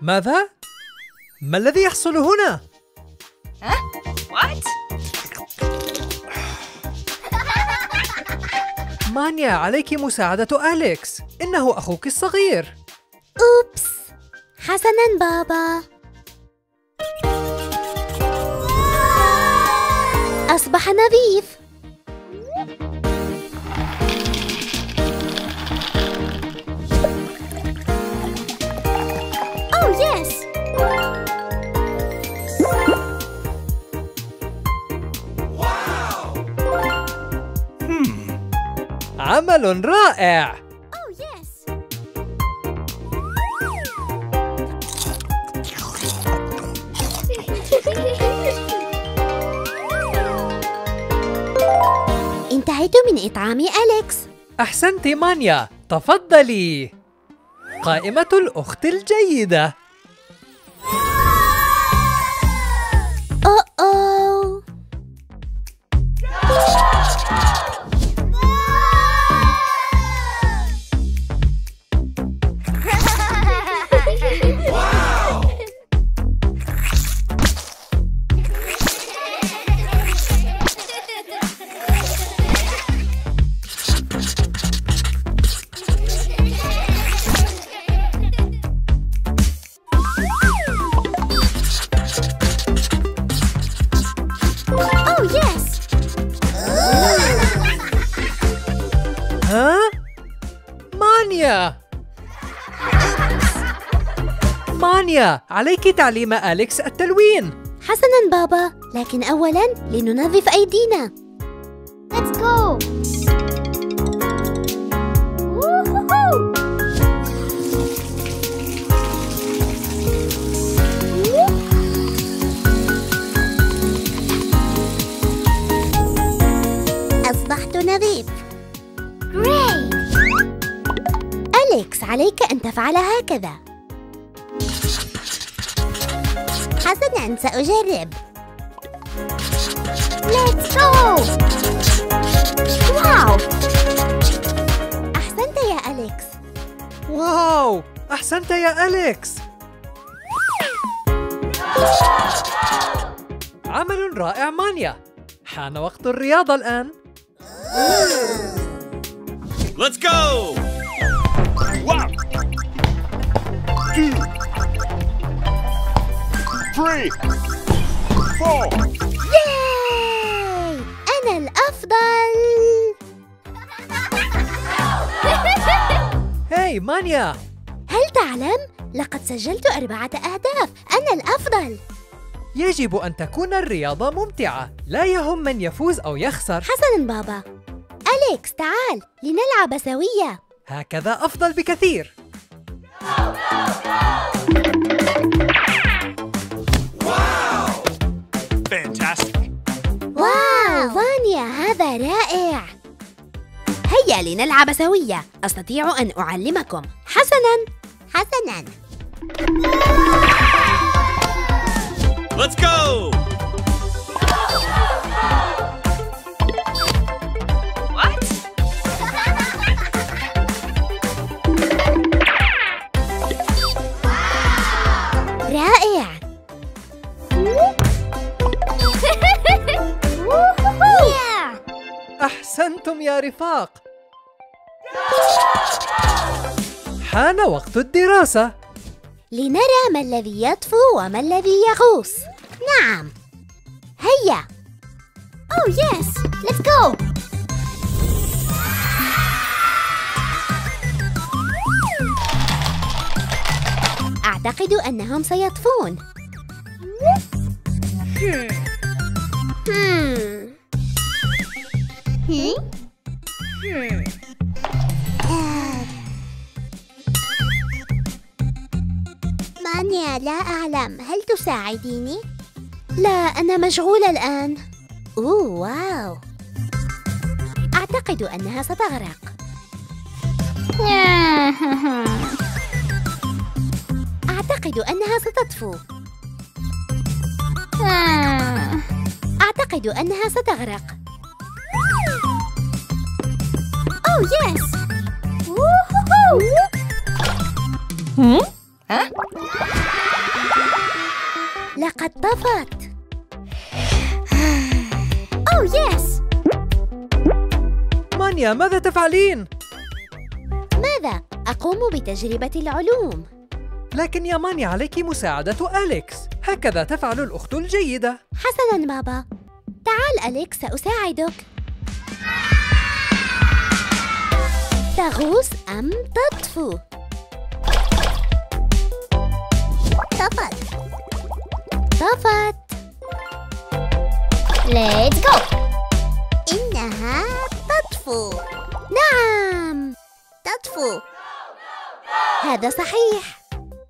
ماذا؟ ما الذي يحصل هنا؟ What? مانيا، عليك مساعدة أليكس، إنه أخوك الصغير. أوبس، حسناً بابا. أصبح نظيف. أوه يس. عمل رائع. أوه يس. انتهيت من إطعام أليكس. أحسنت مانيا، تفضلي. قائمة الأخت الجيدة. أوه. ها؟ مانيا! مانيا، عليك تعليم أليكس التلوين. حسناً بابا، لكن أولاً لننظف أيدينا. Let's go! أصبحت نظيف. Great! أليكس، عليك أن تفعل هكذا. حسناً، سأجرب. Let's go! واو! أحسنت يا أليكس. واو، أحسنت يا أليكس. عمل رائع مانيا. حان وقت الرياضة الآن. Let's go! Wow! 2 3 4 ياي! أنا الأفضل. هاي مانيا، هل تعلم؟ لقد سجلت 4 أهداف. أنا الأفضل. يجب أن تكون الرياضة ممتعة، لا يهم من يفوز أو يخسر. حسناً بابا. أليكس، تعال لنلعب سوية. هكذا أفضل بكثير. Fantastic! واو فانيا، هذا رائع. هيا لنلعب سوية. أستطيع أن أعلمكم. حسناً. Let's go! What? رائع. أحسنتم يا رفاق. حان وقت الدراسة. لنرى ما الذي يطفو وما الذي يغوص. نعم. هيا. Oh yes, let's go. أعتقد أنهم سيطفون. مانيا، لا أعلم. هل تساعديني؟ لا، أنا مشغولة الآن. أوه واو. أعتقد أنها ستغرق. أعتقد أنها ستطفو. أعتقد أنها ستغرق. أوه يس. Huh? قد طفت. أوه يس! مانيا، ماذا تفعلين؟ ماذا؟ أقوم بتجربة العلوم. لكن يا مانيا، عليك مساعدة أليكس. هكذا تفعل الأخت الجيدة. حسناً بابا. تعال أليكس، سأساعدك. تغوص أم تطفو؟ طفت. Let's go. إنها تطفو. نعم، تطفو. هذا صحيح.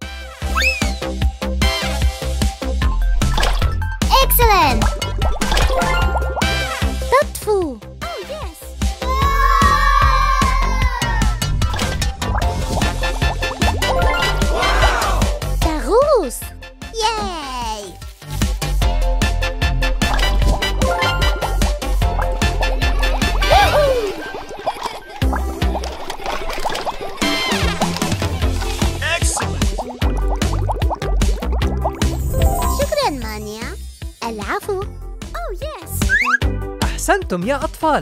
Excellent. تطفو. Oh yes. تغوص. ياي. شكراً مانيا. العفو. أوه يس. أحسنتم يا أطفال.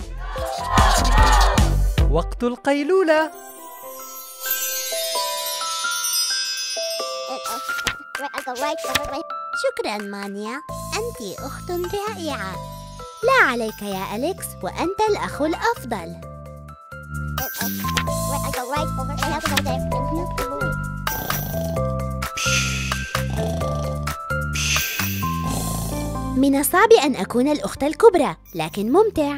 وقت القيلولة. شكراً مانيا، أنت أخت رائعة. لا عليك يا أليكس، وأنت الأخ الأفضل. من الصعب أن أكون الأخت الكبرى، لكن ممتع.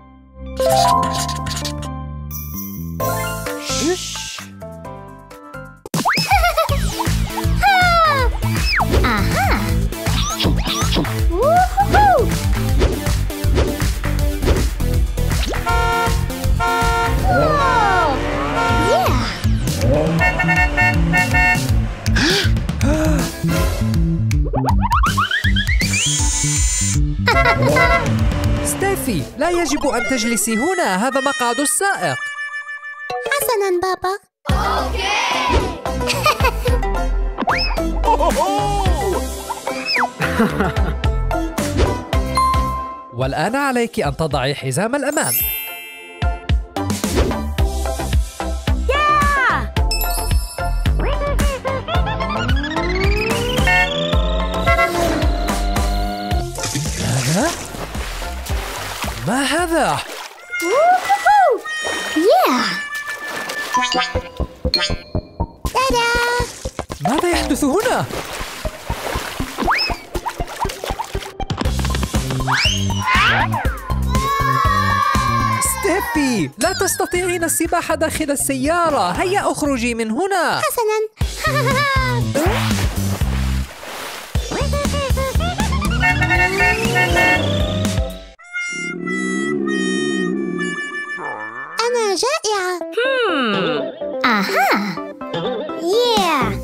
أها. ووهو. واو. ياه. ستيفي، لا يجب أن تجلسي هنا. هذا مقعد السائق. حسناً بابا. والآن عليك أن تضعي حزام الأمان. ماذا؟ ما هذا؟ تادا! ماذا يحدث هنا؟ ستيفي، لا تستطيعين السباحة داخل السيارة. هيا اخرجي من هنا. حسناً. أنا جائعة. أها. Yeah.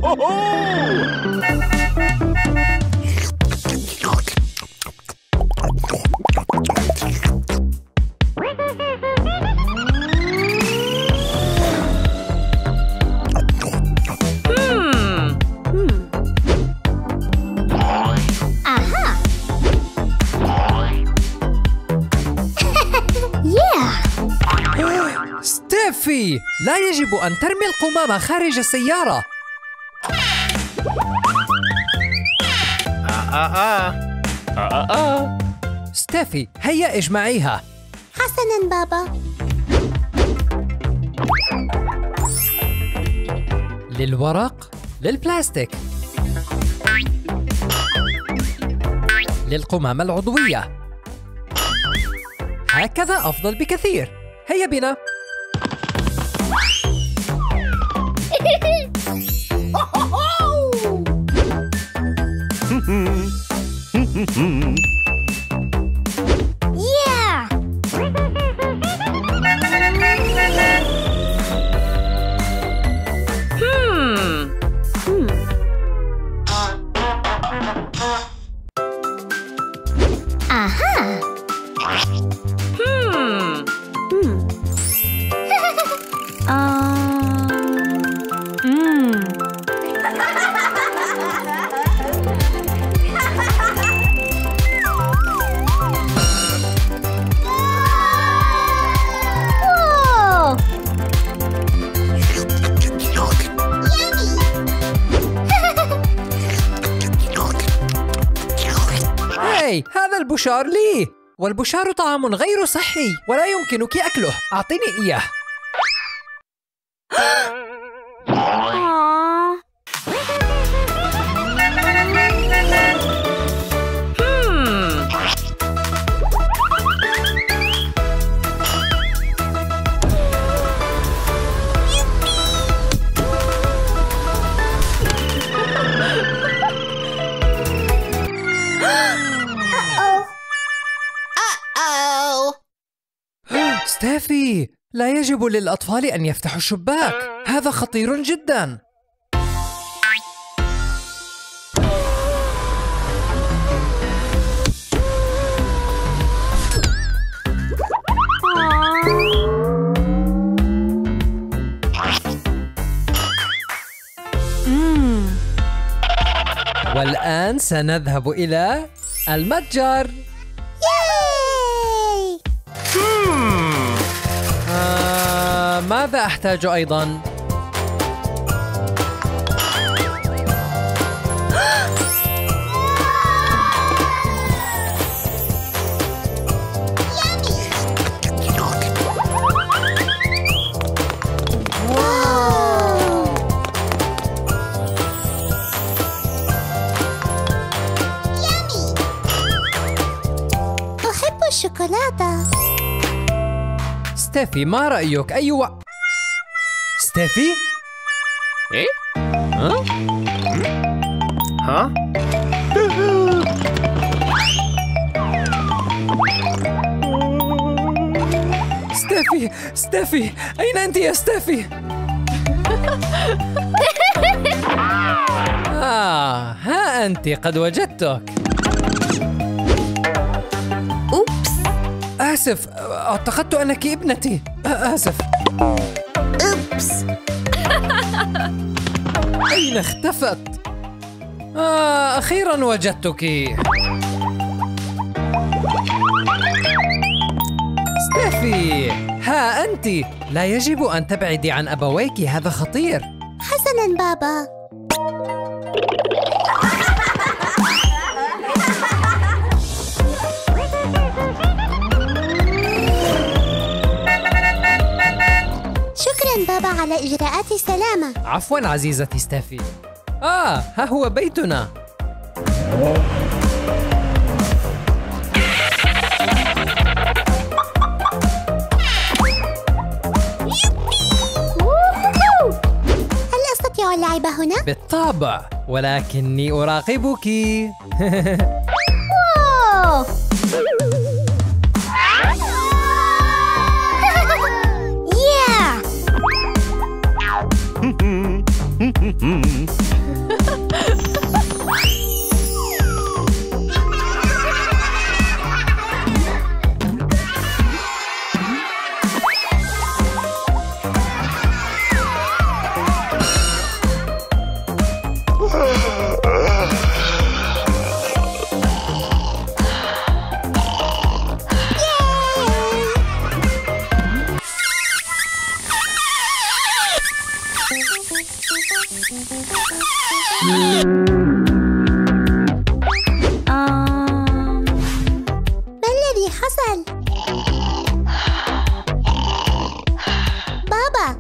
أها. ستيفي، لا يجب أن ترمي القمامة خارج السيارة. ستيفي، هيا اجمعيها. حسناً بابا. للورق، للبلاستيك، للقمامة العضوية. هكذا أفضل بكثير. هيا بنا. Yeah. Aha. هاي، هذا البشار لي، والبشار طعام غير صحي ولا يمكنك أكله. أعطني إياه. ستافي، لا يجب للأطفال أن يفتحوا الشباك، هذا خطير جداً. والآن سنذهب إلى المتجر. ماذا أحتاج أيضاً؟ أحب الشوكولاتة. ستافي، ما رأيك؟ ستافي؟ إيه؟ ها؟ ستافي، أين أنت يا ستافي؟ ها أنت، قد وجدتك. أوبس. آسف، اعتقدت أنك ابنتي. آسف. أوبس. أين اختفت؟ أخيراً وجدتك. ستافي، ها أنت، لا يجب أن تبعدي عن أبويك، هذا خطير. حسناً بابا. شكراً بابا على إجراءات السلامة. عفواً عزيزتي ستافي. ها هو بيتنا. هل أستطيع اللعب هنا؟ بالطبع، ولكني أراقبك. أوه. ما الذي حصل؟ بابا.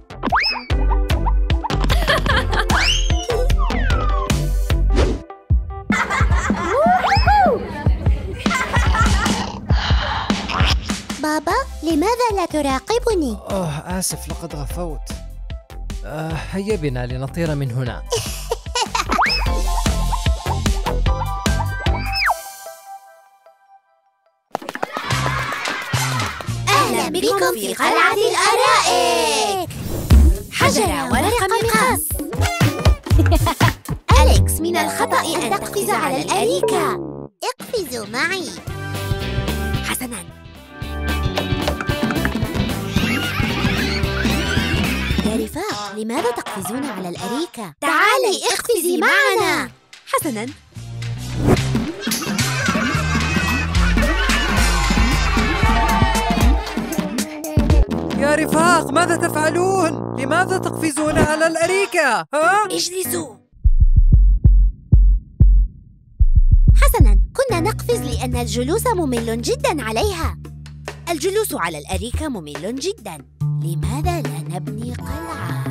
بابا، لماذا لا تراقبني؟ آسف، لقد غفوت. هيا بنا لنطير من هنا. أهلا بكم في قلعة الأرائك. حجر ورق مقص. أليكس، من الخطأ أن تقفز على الأريكة. اقفزوا معي. حسناً. يا رفاق، لماذا تقفزون على الأريكة؟ تعالي اقفزي معنا. حسناً. يا رفاق، ماذا تفعلون؟ لماذا تقفزون على الأريكة؟ اجلسوا. حسناً، كنا دعونا نقفز لأن الجلوس ممل جداً عليها. الجلوس على الأريكة ممل جداً. لماذا لا نبني قلعة؟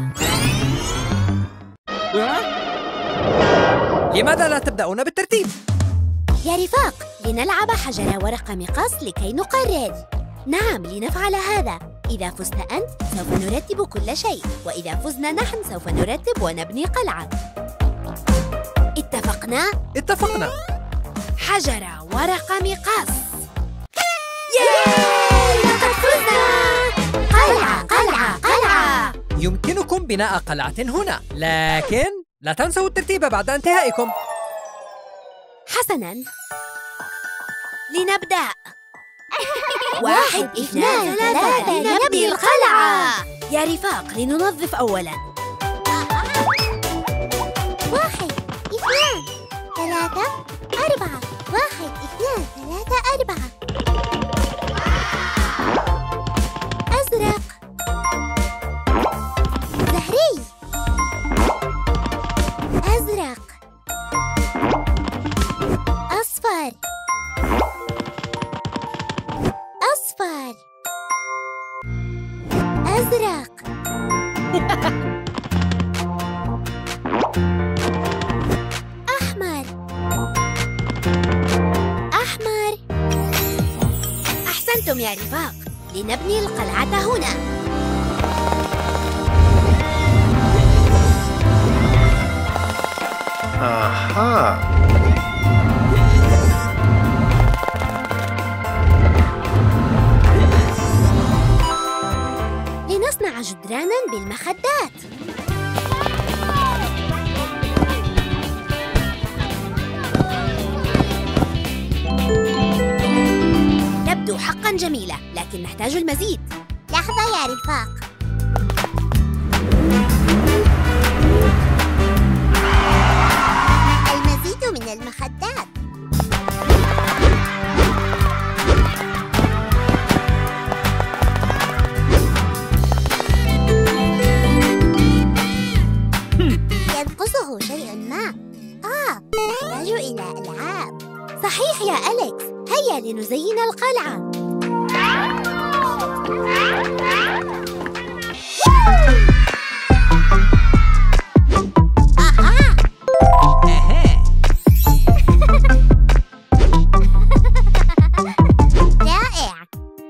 لماذا لا تبدأون بالترتيب؟ يا رفاق، لنلعب حجر ورق مقص لكي نقرر. نعم، لنفعل هذا. إذا فزت أنت سوف نرتب كل شيء، وإذا فزنا نحن سوف نرتب ونبني قلعة. اتفقنا؟ اتفقنا. حجر ورق مقص. ياي! لقد فزنا! قلعة قلعة قلعة! يمكنكم بناء قلعة هنا، لكن لا تنسوا الترتيب بعد انتهائكم. حسناً، لنبدأ. 1 2 3 لنبني القلعة. يا رفاق، لننظف أولاً. 1 2 3 4. 1 2 3 4. أزرق، زهري، أزرق، أصفر، أصفر، أزرق، أحمر، أحمر. أحسنتم يا رفاق، لنبني القلعة هنا. أها. لنصنع جدرانا بالمخدات. تبدو حقا جميلة، لكن نحتاج المزيد. لحظة يا رفاق. المزيد من المخدات. ينقصه شيء ما. نحتاج إلى ألعاب. صحيح يا أليكس، هيا لنزين القلعة. رائع.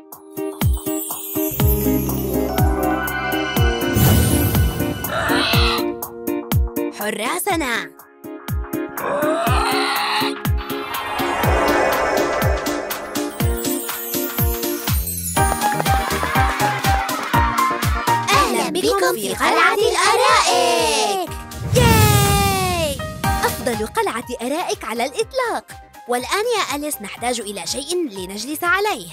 حراسنا. أهلا بكم في قلعة الأرائك. ياي! أفضل قلعة أرائك على الإطلاق. والآن يا أليس نحتاج إلى شيء لنجلس عليه.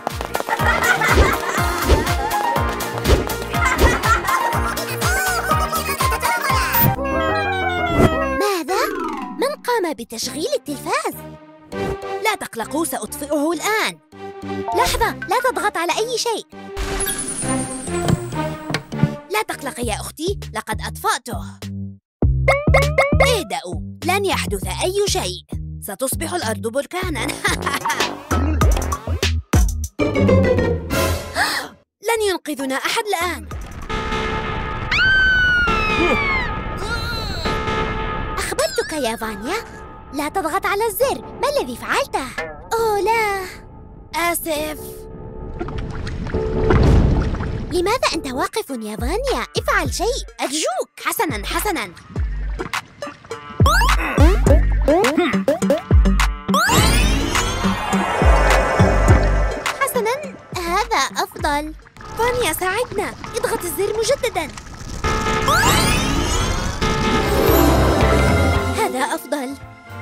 ماذا؟ من قام بتشغيل التلفاز؟ لا تقلقوا، سأطفئه الآن. لحظة، لا تضغط على أي شيء. لا تقلقي يا أختي، لقد أطفأته. اهدأوا، لن يحدث أي شيء. ستصبح الأرض بركاناً. لن ينقذنا أحد الآن. أخبرتك يا فانيا، لا تضغط على الزر. ما الذي فعلته؟ أوه لا، آسف. لماذا أنت واقف يا فانيا؟ افعل شيء أرجوك. حسناً حسناً. حسناً، هذا أفضل. فانيا ساعدنا، اضغط الزر مجدداً. هذا أفضل.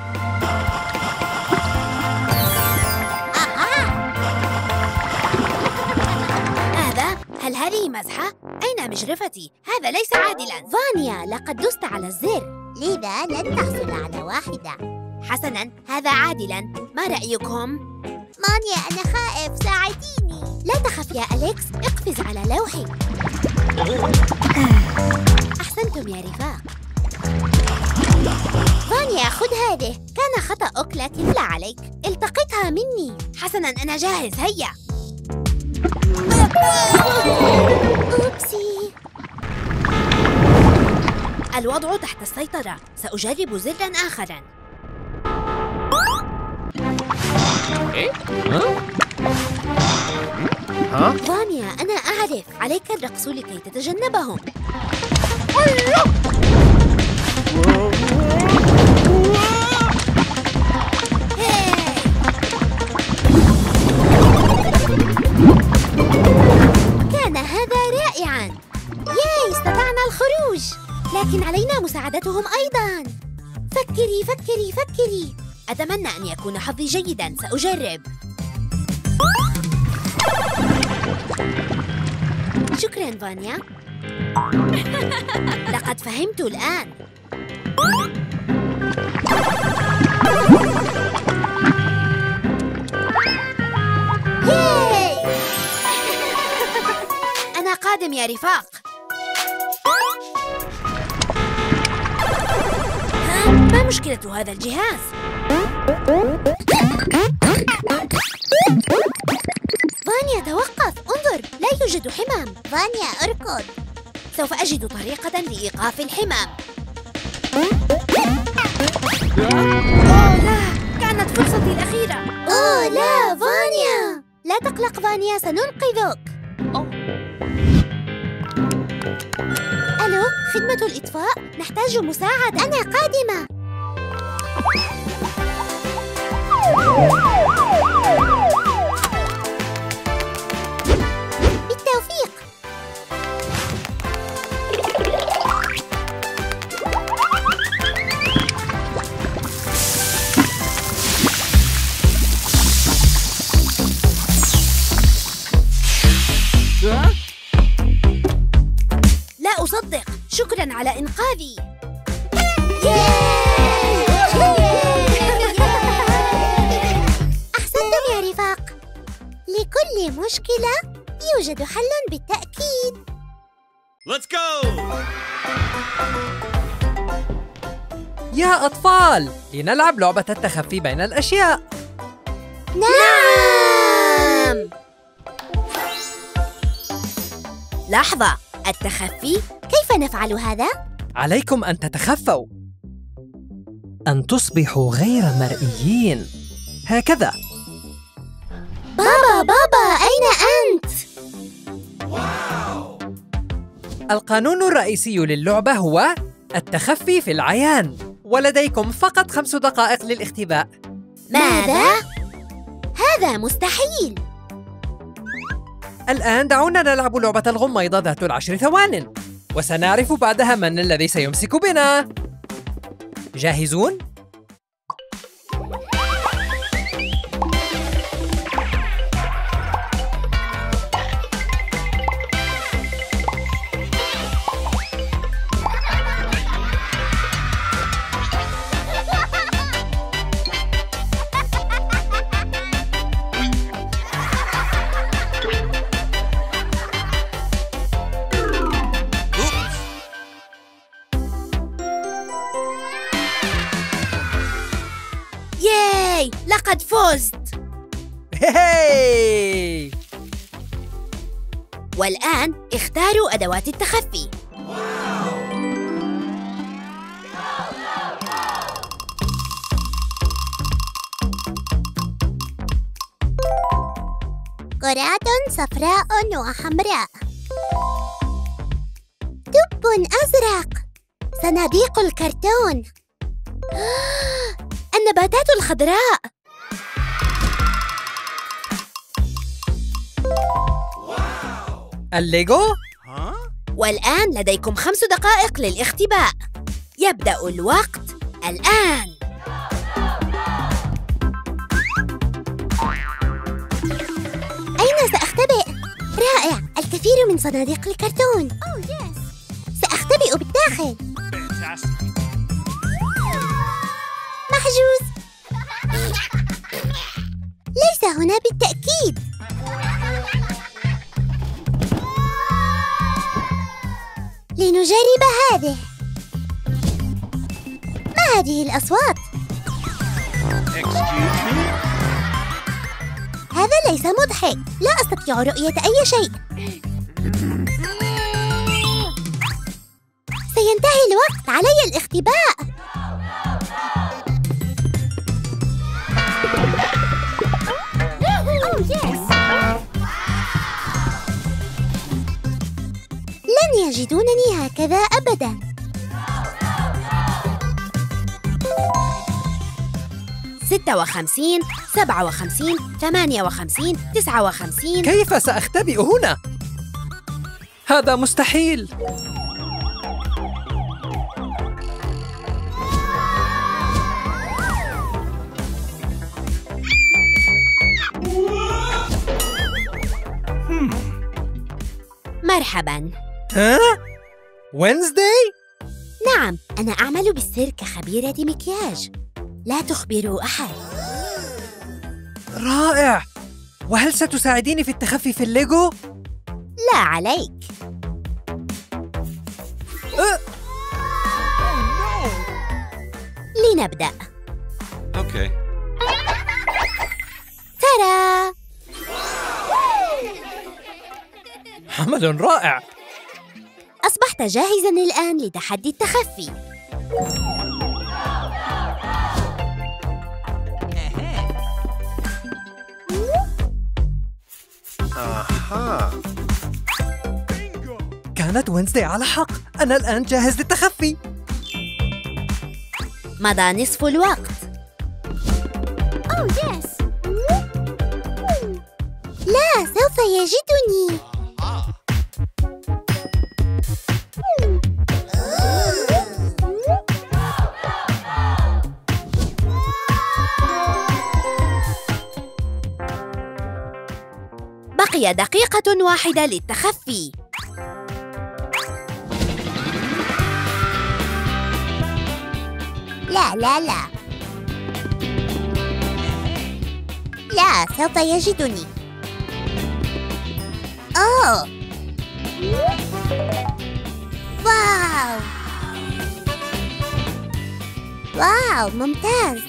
هل هذه مزحة؟ أين مجرفتي؟ هذا ليس عادلاً. فانيا، لقد دست على الزر، لذا لن تحصل على واحدة. حسناً، هذا عادلاً. ما رأيكم؟ مانيا، أنا خائف، ساعديني. لا تخف يا أليكس، اقفز على لوحي. أحسنتم يا رفاق. فانيا خذ هذه، كان خطأك لكن لا عليك، التقطها مني. حسناً أنا جاهز، هيا. أوبسي. الوضع تحت السيطرة، سأجرب زراً آخراً. إيه؟ ها؟ فانيا أنا أعرف، عليك الرقص لكي تتجنبهم. كان هذا رائعاً. ياي، استطعنا الخروج، لكن علينا مساعدتهم أيضاً. فكري فكري فكري. أتمنى أن يكون حظي جيداً، سأجرب. شكراً فانيا. لقد فهمت الآن. ياي! أنا قادم يا رفاق. ما مشكلة هذا الجهاز؟ فانيا توقف، انظر، لا يوجد حمام. فانيا اركض. سوف أجد طريقة لإيقاف الحمام. أوه لا، كانت فرصتي الأخيرة. أوه لا فانيا، لا تقلق فانيا، سننقذك. ألو، خدمة الإطفاء، نحتاج مساعدة. أنا قادمة. بالتوفيق. لا أصدق، شكراً على إنقاذي. أحسنتم يا رفاق. لكل مشكلة يوجد حل بالتأكيد. Let's go! يا أطفال، لنلعب لعبة التخفي بين الأشياء. نعم. لحظة، التخفي؟ كيف نفعل هذا؟ عليكم أن تتخفوا، أن تصبحوا غير مرئيين، هكذا. بابا أين أنت؟ القانون الرئيسي للعبة هو التخفي في العيان، ولديكم فقط 5 دقائق للاختباء. ماذا؟ هذا مستحيل. الآن دعونا نلعب لعبة الغميضة ذات 10 ثوان، وسنعرف بعدها من الذي سيمسك بنا. جاهزون؟ ياي، لقد فزت. هاي! والآن اختاروا أدوات التخفي. كرات صفراء وحمراء، دب أزرق، صناديق الكرتون، النباتات الخضراء. الليجو؟ والآن لديكم 5 دقائق للاختباء. يبدأ الوقت الآن. أين سأختبئ؟ رائع، الكثير من صناديق الكرتون. سأختبئ بالداخل. محجوز. ليس هنا بالتأكيد. لنجرب هذه. هذه الأصوات؟ هذا ليس مضحك. لا أستطيع رؤية أي شيء. سينتهي الوقت. علي الاختباء. لن يجدونني هكذا أبداً. 56 57 58 59. كيف سأختبئ هنا؟ هذا مستحيل. مرحباً. ها؟ وينزداي؟ نعم، أنا أعمل بالسير كخبيرة مكياج. لا تخبروا أحد. رائع. وهل ستساعديني في التخفي في الليجو؟ لا عليك. لنبدأ. Okay. ترى عمل رائع. أصبحت جاهزاً الآن لتحدي التخفي. كانت وينزداي على حق. أنا الآن جاهز للتخفي. مضى نصف الوقت. لا، سوف يجدني. بقي دقيقة واحدة للتخفي. لا لا لا لا، سوف يجدني. أوه، واو واو، ممتاز.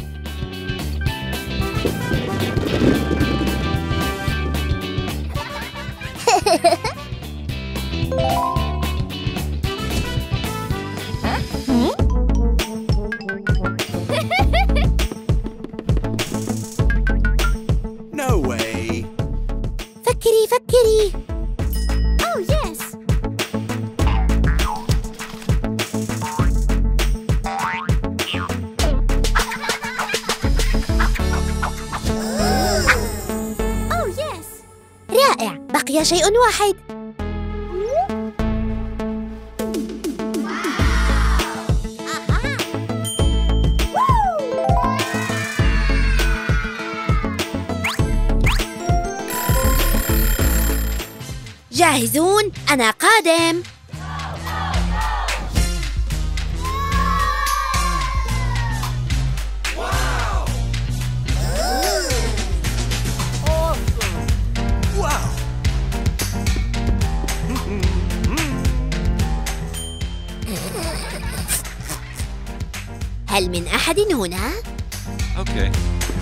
No way. فكري فكري. رائع، بقي شيء واحد. جاهزون؟ أنا قادم. هل من أحد هنا؟ Okay.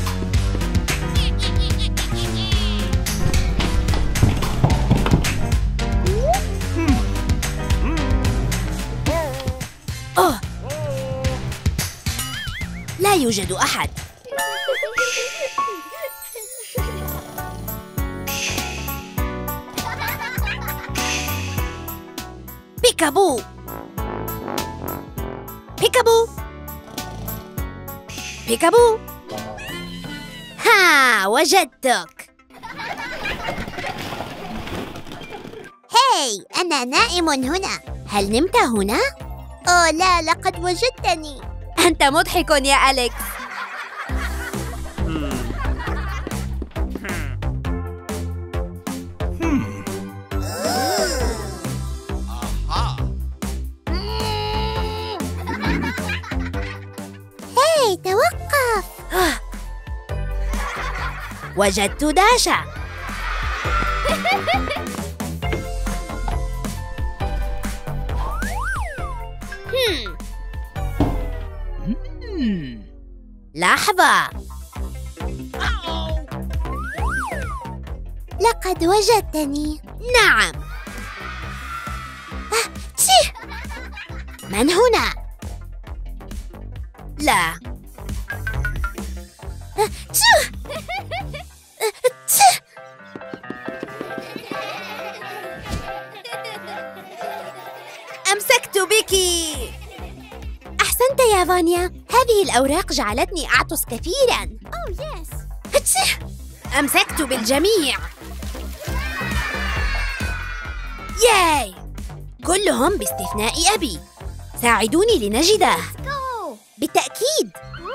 أوه، لا يوجد أحد. بيكابو بيكابو بيكابو. ها، وجدتك. هاي، أنا نائم هنا. هل نمت هنا؟ أوه لا، لقد وجدتني. أنت مضحك يا أليكس. هاي، توقف. وجدت داشا. لحظة. لقد وجدتني. نعم. تيه. من هنا؟ لا. تيه. تيه. أمسكت بك. أحسنت يا فانيا. هذه الأوراق جعلتني أعطس كثيراً. تيه. أمسكت بالجميع. ياي! كلهم باستثناء أبي. ساعدوني لنجده. بالتأكيد.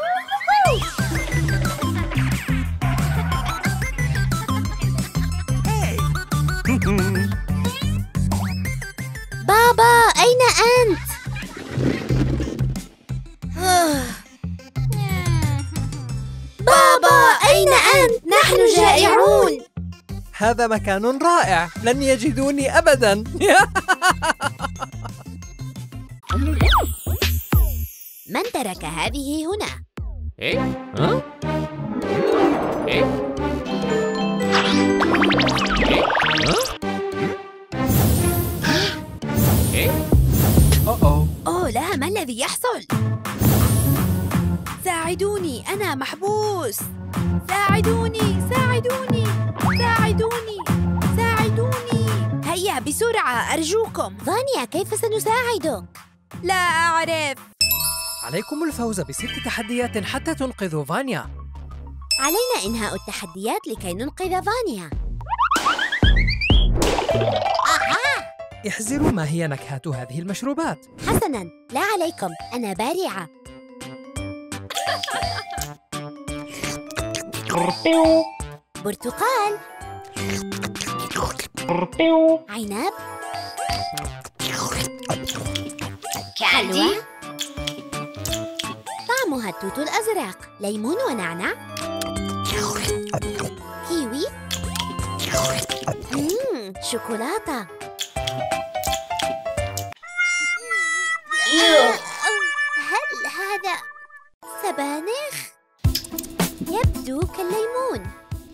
بابا، أين أنت؟ بابا، أين أنت؟ نحن جائعون. هذا مكان رائع، لن يجدوني أبداً. من ترك هذه هنا؟ إيه؟ ها؟ إيه؟ إيه؟ ها؟ إيه؟ أوه لا، ما الذي يحصل؟ ساعدوني، أنا محبوس. ساعدوني ساعدوني ساعدوني ساعدوني. هيا بسرعة أرجوكم. فانيا، كيف سنساعدك؟ لا أعرف. عليكم الفوز ب6 تحديات حتى تنقذوا فانيا. علينا إنهاء التحديات لكي ننقذ فانيا. احذروا ما هي نكهات هذه المشروبات. حسناً، لا عليكم، أنا بارعة. برتقال، عنب، حلوى، طعمها التوت الأزرق، ليمون ونعنع، كيوي، شوكولاتة. هل هذا سبانخ؟ يبدو كالليمون.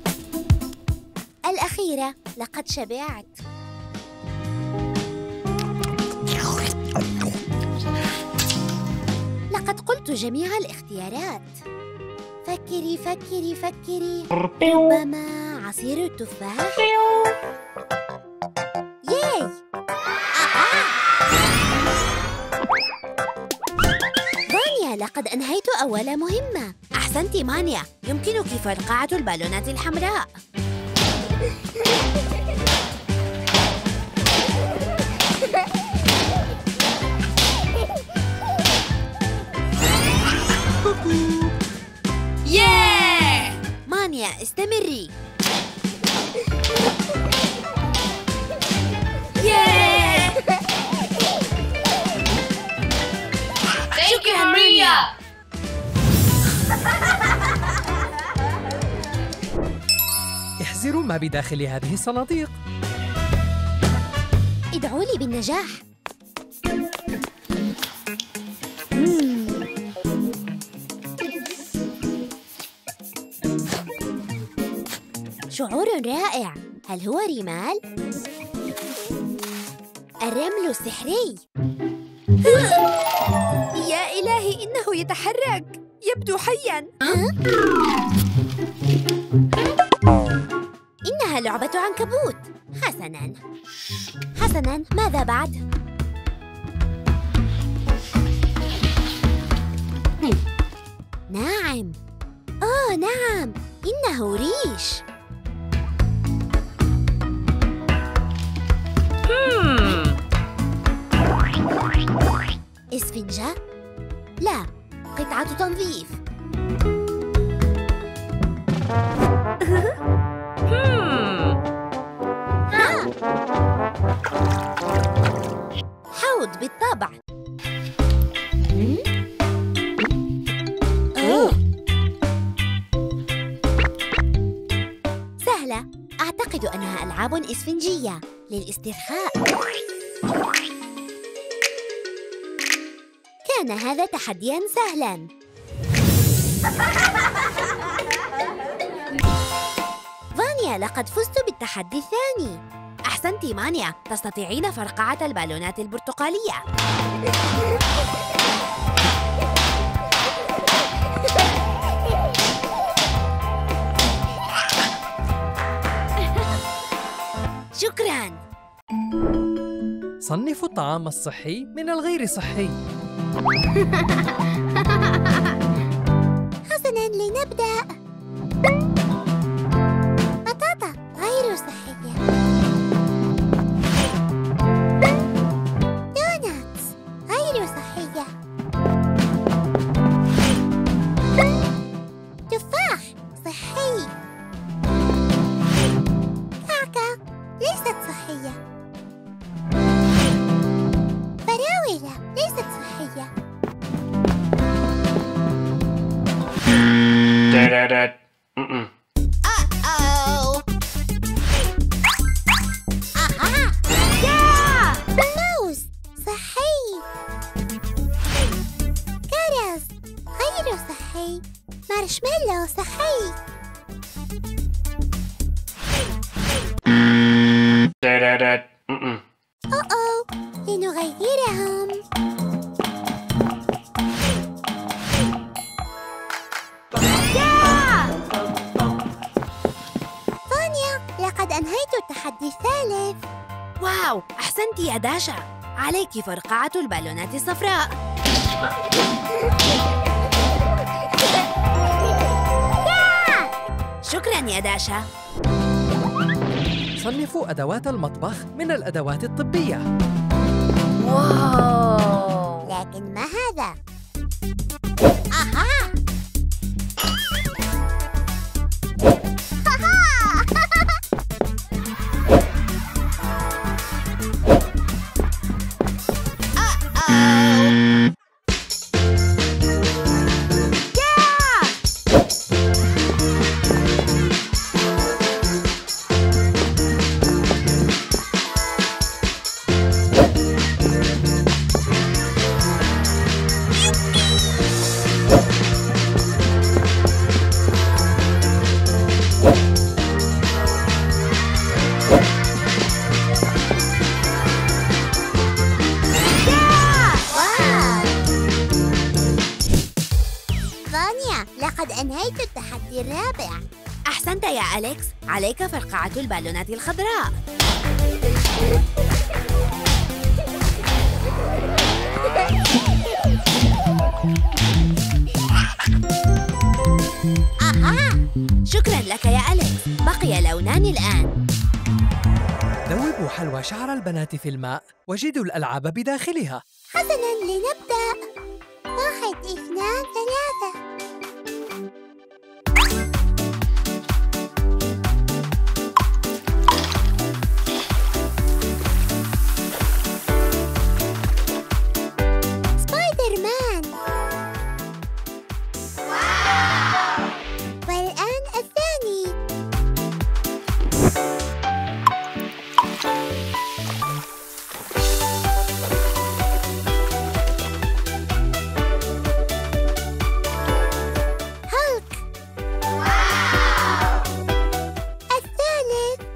الأخيرة، لقد شبعت. لقد قلت جميع الاختيارات. فكري فكري فكري. ربما عصير التفاح. ياي! فانيا، لقد أنهيت أول مهمة. أحسنت مانيا، يمكنك فرقعة البالونات الحمراء. ياه! مانيا، استمري. ياه! شكراً ماريا. احذروا ما بداخل هذه الصناديق. ادعوا لي بالنجاح. شعور رائع. هل هو رمال؟ الرمل السحري. يا إلهي، إنه يتحرك، يبدو حياً. إنها لعبة عنكبوت. حسناً حسناً، ماذا بعد؟ نعم. نعم، إنه ريش. إسفنجة؟ لا، قطعة تنظيف. حوض بالطبع. سهلة. أعتقد أنها ألعاب إسفنجية للاسترخاء. كان هذا تحدياً سهلاً. فانيا، لقد فزت بالتحدي الثاني. أحسنتِ مانيا، تستطيعين فرقعة البالونات البرتقالية. شكراً. صنفوا الطعام الصحي من الغير صحي. حسناً، لنبدأ. بطاطا غير صحية. دوناتس غير صحية. تفاح صحي. كعكة ليست صحية. فراولة ليست صحية. موز صحي. كرز غير صحي. مارشميلو صحي. لنغيرهم. فانيا، لقد أنهيت التحدي الثالث. واو، أحسنتِ يا داشا. عليك فرقعة البالونات الصفراء. شكراً يا داشا. صنفوا أدوات المطبخ من الأدوات الطبية. واو، لكن ما هذا؟ أها. لقد أنهيت التحدي الرابع. أحسنت يا أليكس، عليك فرقعة البالونات الخضراء. أها، شكراً لك يا أليكس. بقي لونان الآن. ذوبوا حلوى شعر البنات في الماء وجدوا الألعاب بداخلها. حسناً، لنبدأ. 1 2 3. سبايدر مان. والآن الثاني. هالك. الثالث.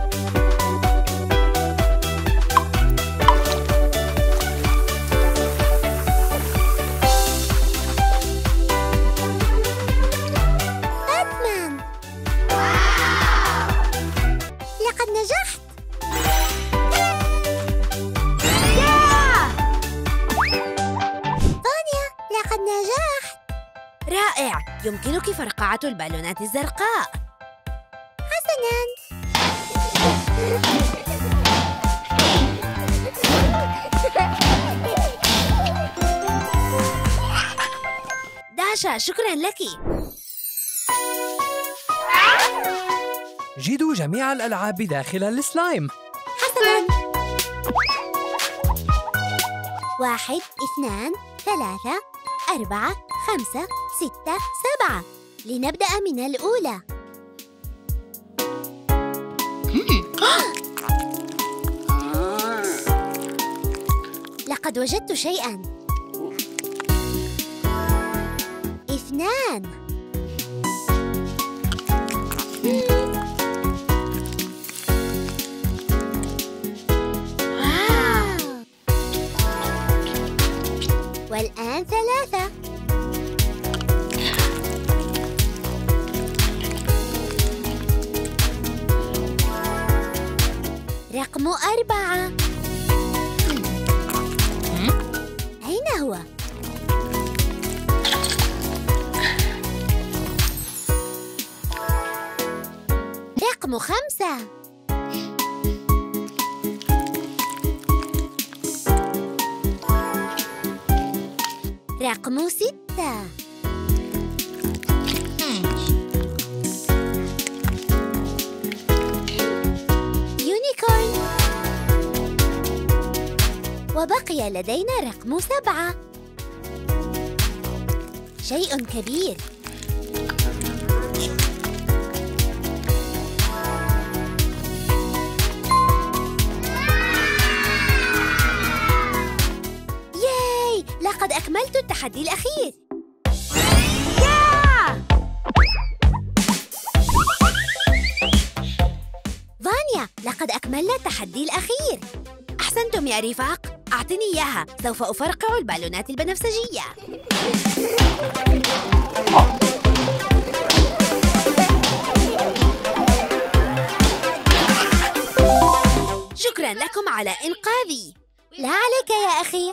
باتمان. لقد نجحت. فانيا، لقد نجحت. رائع، يمكنك فرقعة البالونات الزرقاء. حسناً. داشا، شكراً لك. جدوا جميع الألعاب داخل السلايم. حسناً. 1 2 3 4 5 6 7. لنبدأ من الأولى. لقد وجدت شيئاً. 2 2. واو. والآن 3. رقم 4. أين هو؟ رقم 5. رقم 6. يونيكورن. وبقي لدينا رقم 7. شيء كبير. ياي! لقد أكملت التحدي الأخير. فانيا، لقد أكملنا التحدي الأخير. أحسنتم يا رفاق. أعطني إياها، سوف أفرقع البالونات البنفسجية. شكراً لكم على إنقاذي. لا عليك يا أخي.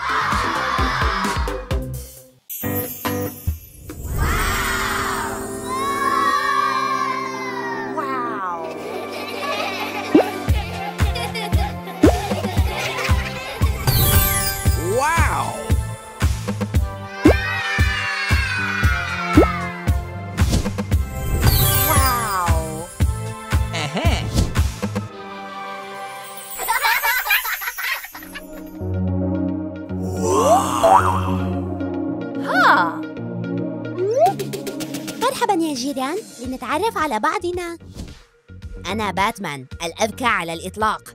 مرحباً يا جيران، لنتعرف على بعضنا. أنا باتمان، الأذكى على الإطلاق.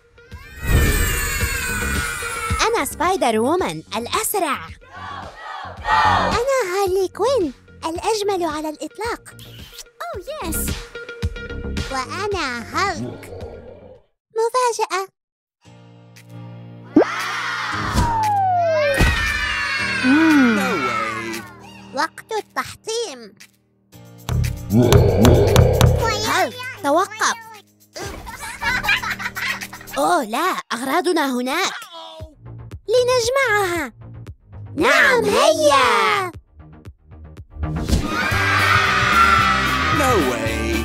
أنا سبايدر وومن، الأسرع. أنا هارلي كوين، الأجمل على الإطلاق. أوه يس. وأنا هالك. مفاجأة. No way. وقت التحطيم. هالك، توقف. أوه لا، أغراضنا هناك. لنجمعها. نعم، هيا. No way.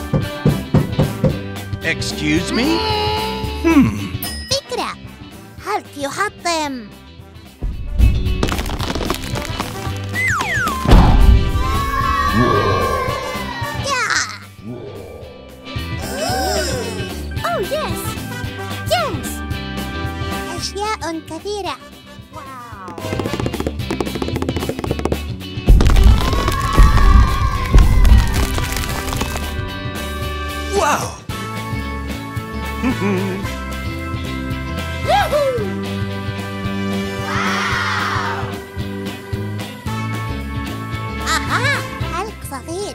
Excuse me? فكرة. هالك يحطم. أوه يس. يس. أشياء كثيرة. واو. Wow. أها، هالك صغير.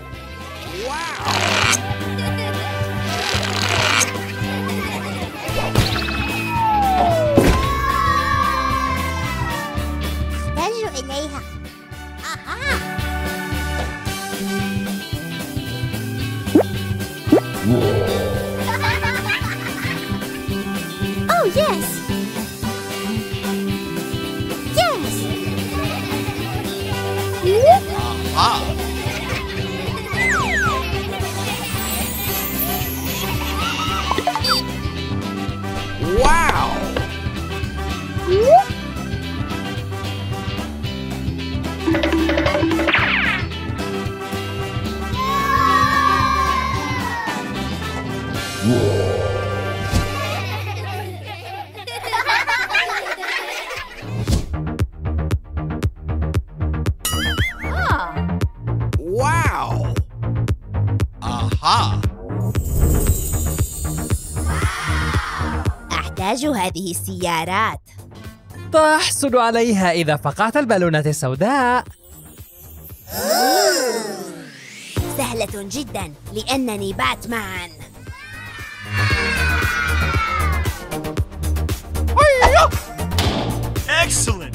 أحتاج إليها. أها. Oh yes. Yes. Wow. Wow. Aha. أحتاج هذه السيارات. تحصل عليها إذا فقعت البالونات السوداء. سهلة جدا لأنني باتمان. Excellent.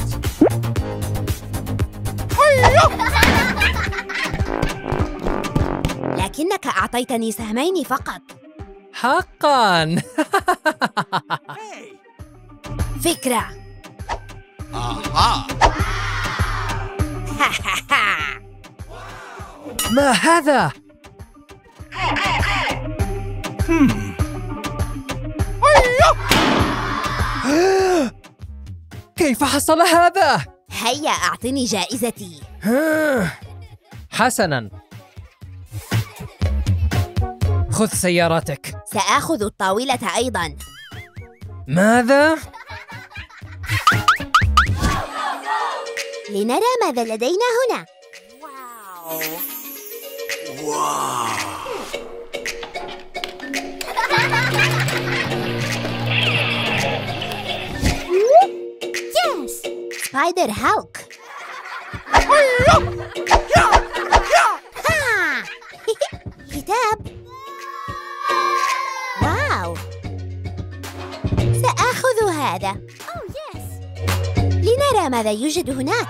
لكنك أعطيتني سهمين فقط. حقاً. Hey. فكرة. Aha. ما هذا؟ كيف حصل هذا؟ هيا أعطني جائزتي. حسناً. خذ سيارتك. سآخذ الطاولة أيضاً. ماذا؟ لنرى ماذا لدينا هنا. سبايدر هالك. كتاب. واو. سآخذ هذا. لنرى ماذا يوجد هناك.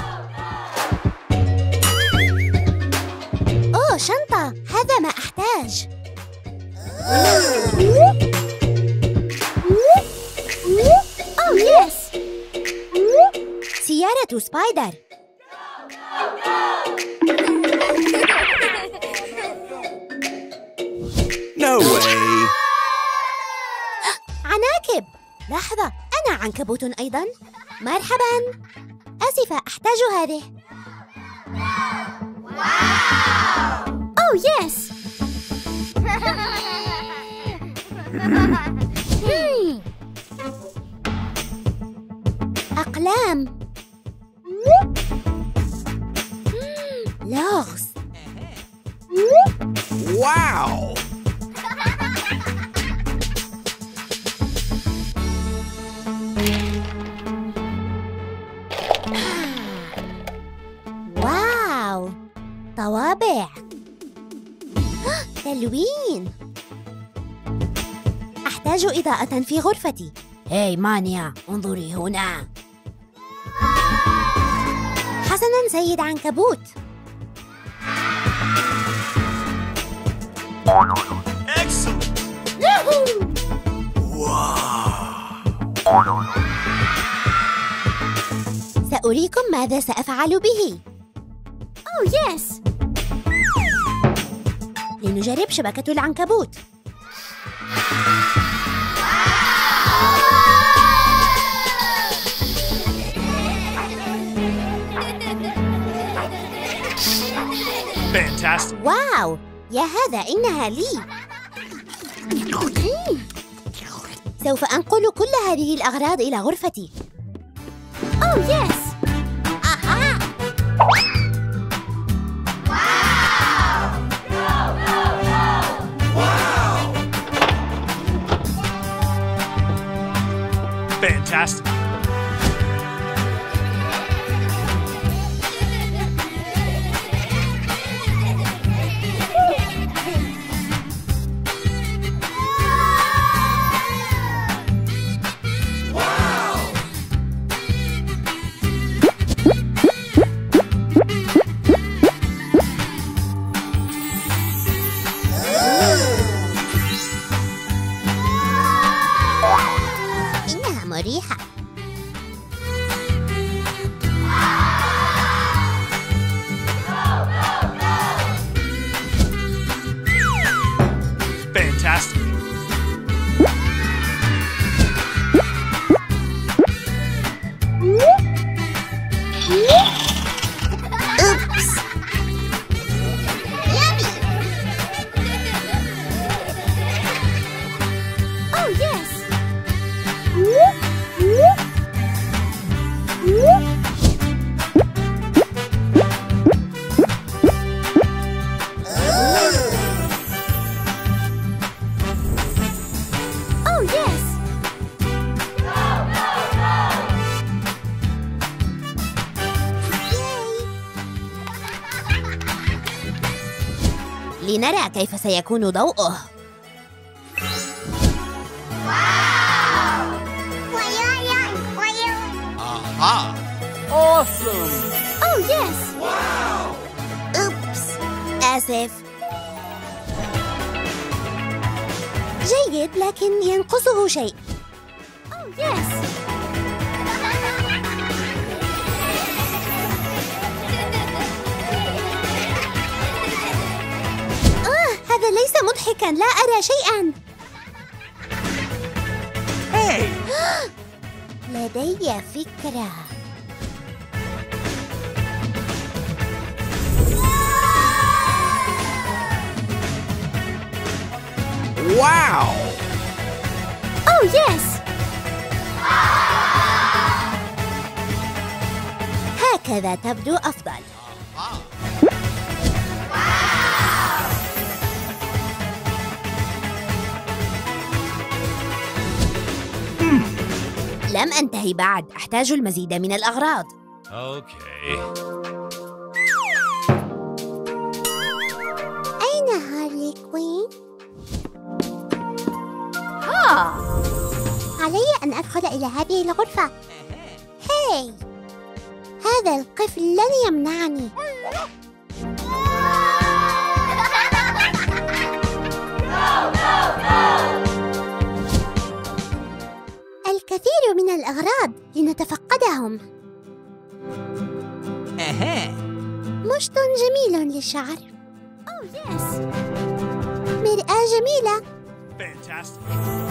أوه، شنطة. هذا ما أحتاج. سيارة سبايدر. No way. عناكب. لحظة، أنا عنكبوت أيضاً. مرحباً. آسفة، أحتاج هذه. أوه يس. أقلام. لغز. Wow. واو. طوابع. تلوين. أحتاج إضاءة في غرفتي. هاي مانيا، انظري هنا. حسناً سيد عنكبوت. Excellent. سأريكم ماذا سأفعل به. أوه يس. لنجرب شبكة العنكبوت. Fantastic. واو، يا هذا إنها لي. سوف أنقل كل هذه الأغراض إلى غرفتي. أوه يس. أها. Fantastic. إنها مريحة. Fantastic. Oops. Yummy. Oh yes. لنرى كيف سيكون ضوءه. Aha! Awesome! أوه يس! أوبس! آسف. جيد، لكن ينقصه شيء. أوه يس! هذا ليس مضحكاً، لا أرى شيئاً. Hey! لدي فكرة. Wow! أوه يس! هكذا تبدو أفضل. لم أنتهي بعد، أحتاج المزيد من الأغراض. Okay. أين هارلي كوين؟ علي أن أدخل إلى هذه الغرفة. هاي! هذا القفل لن يمنعني. الكثير من الأغراض لنتفقدهم. مشط جميل للشعر. أوه يس! مرآة جميلة. Fantastic.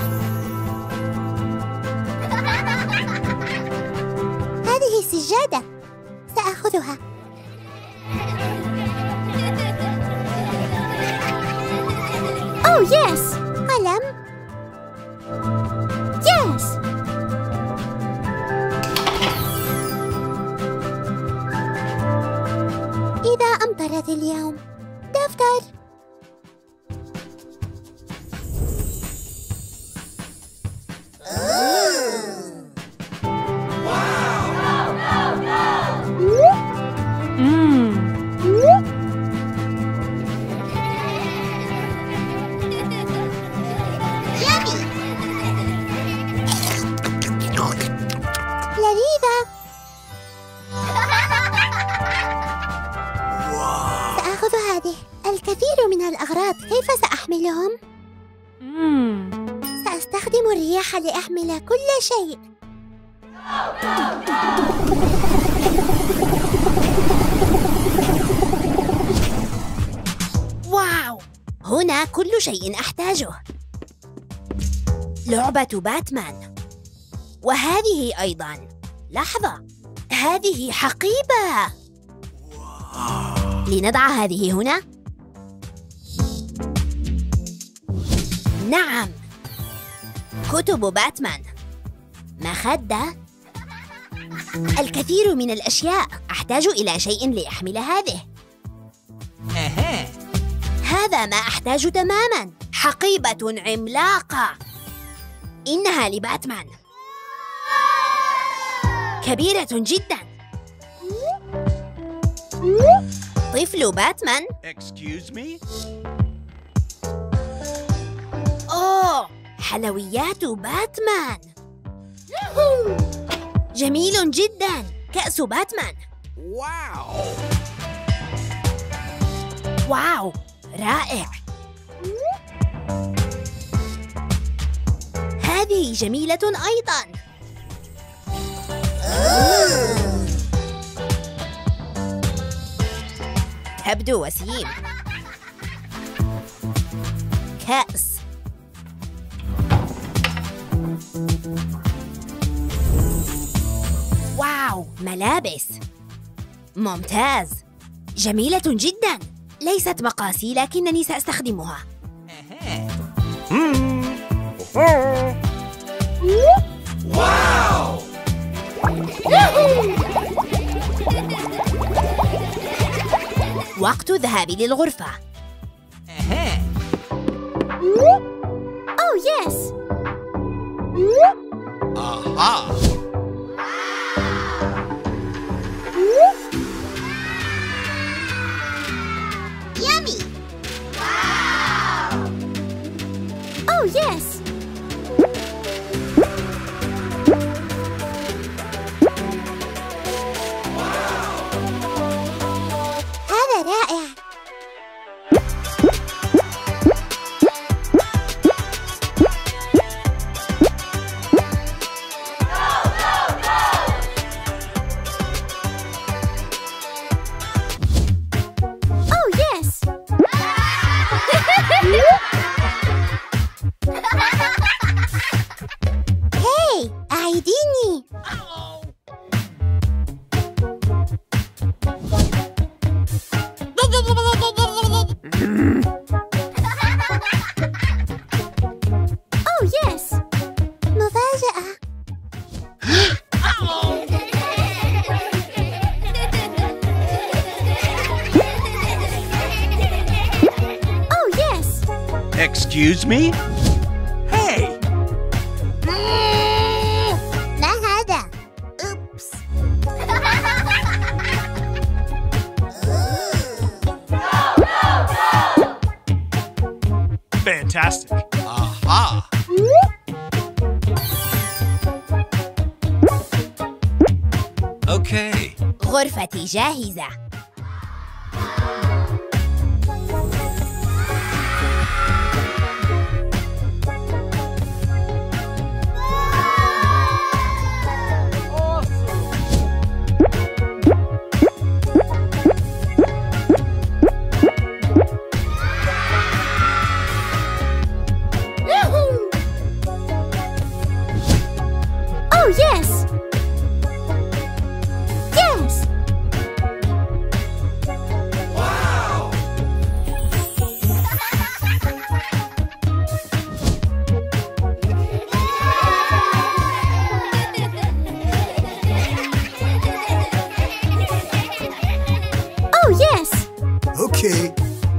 هذه سجادة، سأخذها. أوه يس! قلم. يس! إذا أمطرت اليوم، دفتر. لذيذة. سأخذ هذه. الكثير من الأغراض، كيف سأحملهم؟ سأستخدم الرياح لأحمل كل شيء. واو! هنا كل شيء أحتاجه. لعبة باتمان. وهذه أيضاً. لحظة، هذه حقيبة. لنضع هذه هنا. نعم، كتب باتمان. مخدة. الكثير من الأشياء. أحتاج إلى شيء لأحمل هذه. هذا ما أحتاج تماماً. حقيبة عملاقة. إنها لباتمان. كبيرة جداً. طفل باتمان. Excuse me? أوه، حلويات باتمان. جميل جداً. كأس باتمان. Wow! واو، رائع. هذه جميلة أيضاً. تبدو وسيم. كأس. واو، ملابس. ممتاز. جميلة جداً. ليست مقاسي، لكنني سأستخدمها. Wow! وقت الذهاب للغرفة. أوه يس! Aha! يامي! يس! هذا رائع! هاي، أعيديني. أوه يس، مفاجأة. أوه يس. Excuse me? Hey! ما هذا؟ أوبس. Fantastic. Aha! Okay. غرفتي جاهزة. Oh yes! Yes! Oh yes! Okay.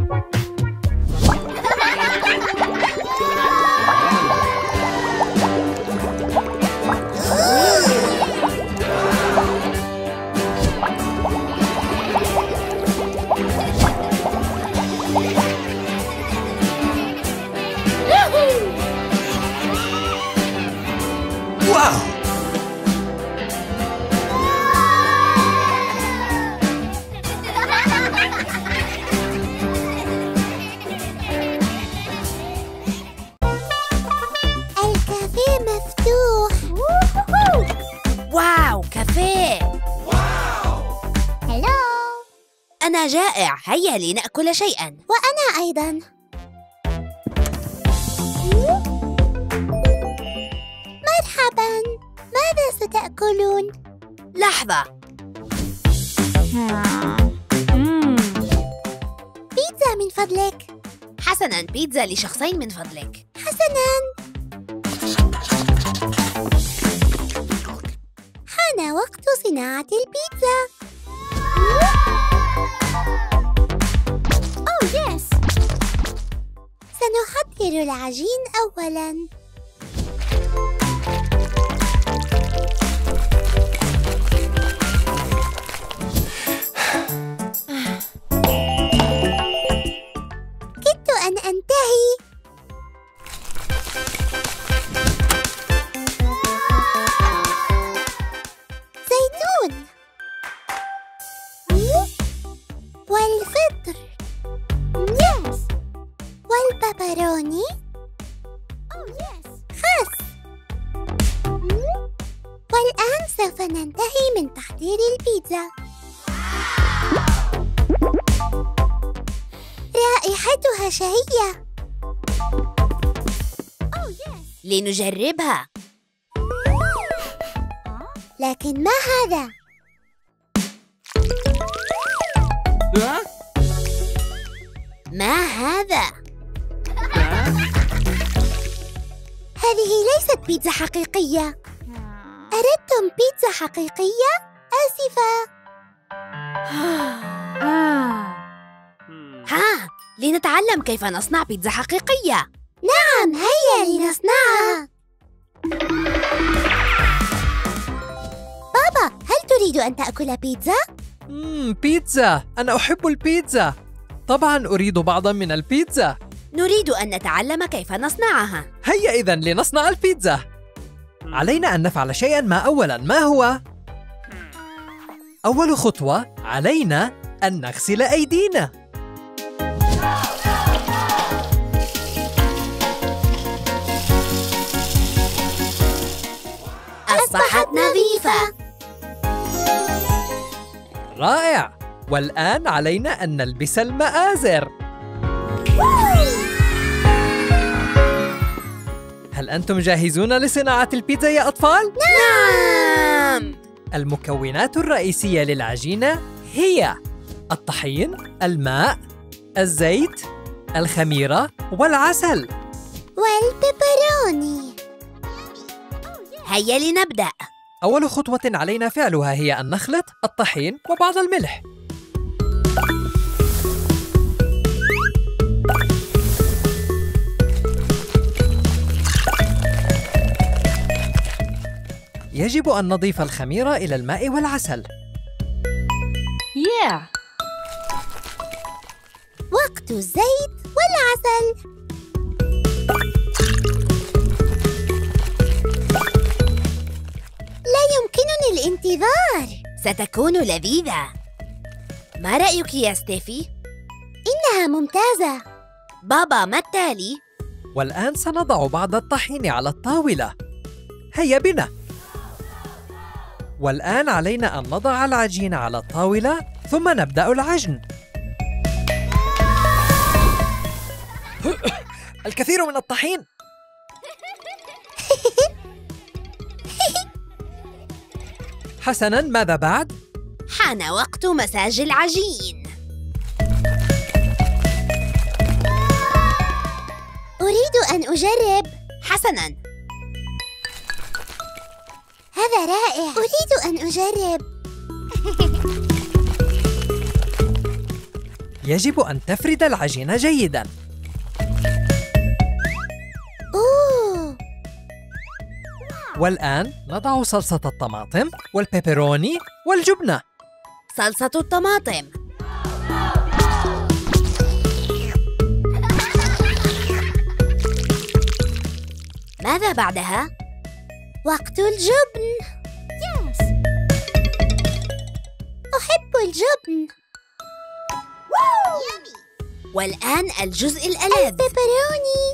Wow! الكافيه مفتوح. واو، كافيه. هلو. أنا جائع، هيا لنأكل شيئاً. وأنا أيضاً. مرحباً، ماذا ستأكلون؟ لحظة. بيتزا من فضلك. حسناً، بيتزا لشخصين من فضلك. حسناً. حان وقت صناعة البيتزا. أوه يس. سنحضر العجين أولاً. كدت أن أنتهي. زيتون والفطر. يس. والبابروني. أوه يس. خس. والآن سوف ننتهي من تحضير البيتزا. رائحتها شهية. أوه يس. لنجربها. لكن ما هذا؟ ما هذا؟ هذه ليست بيتزا حقيقية. أردتم بيتزا حقيقية؟ آسفة. ها، لنتعلم كيف نصنع بيتزا حقيقية. نعم، هيا لنصنعها. بابا، هل تريد أن تأكل بيتزا؟ بيتزا، أنا أحب البيتزا. طبعاً أريد بعضاً من البيتزا. نريد أن نتعلم كيف نصنعها. هيا إذن لنصنع البيتزا. علينا أن نفعل شيئاً ما أولاً. ما هو؟ أول خطوة علينا أن نغسل أيدينا. أصبحت نظيفة. رائع. والآن علينا أن نلبس المآزر. هل أنتم جاهزون لصناعة البيتزا يا أطفال؟ نعم. المكونات الرئيسية للعجينة هي الطحين، الماء، الزيت، الخميرة والعسل. والبيبروني. هيا لنبدأ. أول خطوة علينا فعلها هي أن نخلط الطحين وبعض الملح. يجب أن نضيف الخميرة إلى الماء والعسل. Yeah. وقت الزيت والعسل. لا يمكنني الانتظار. ستكون لذيذة. ما رأيك يا ستيفي؟ إنها ممتازة. بابا، ما التالي؟ والآن سنضع بعض الطحين على الطاولة. هيا بنا. والآن علينا أن نضع العجين على الطاولة ثم نبدأ العجن. الكثير من الطحين. حسناً، ماذا بعد؟ حان وقت مساج العجين. أريد أن أجرب. حسناً. هذا رائع. أريد أن أجرب. يجب أن تفرد العجين جيداً. أوه. والآن نضع صلصة الطماطم والبيبروني والجبنة. صلصة الطماطم. ماذا بعدها؟ وقت الجبن. أحب الجبن. والآن الجزء الألذ، البيبروني.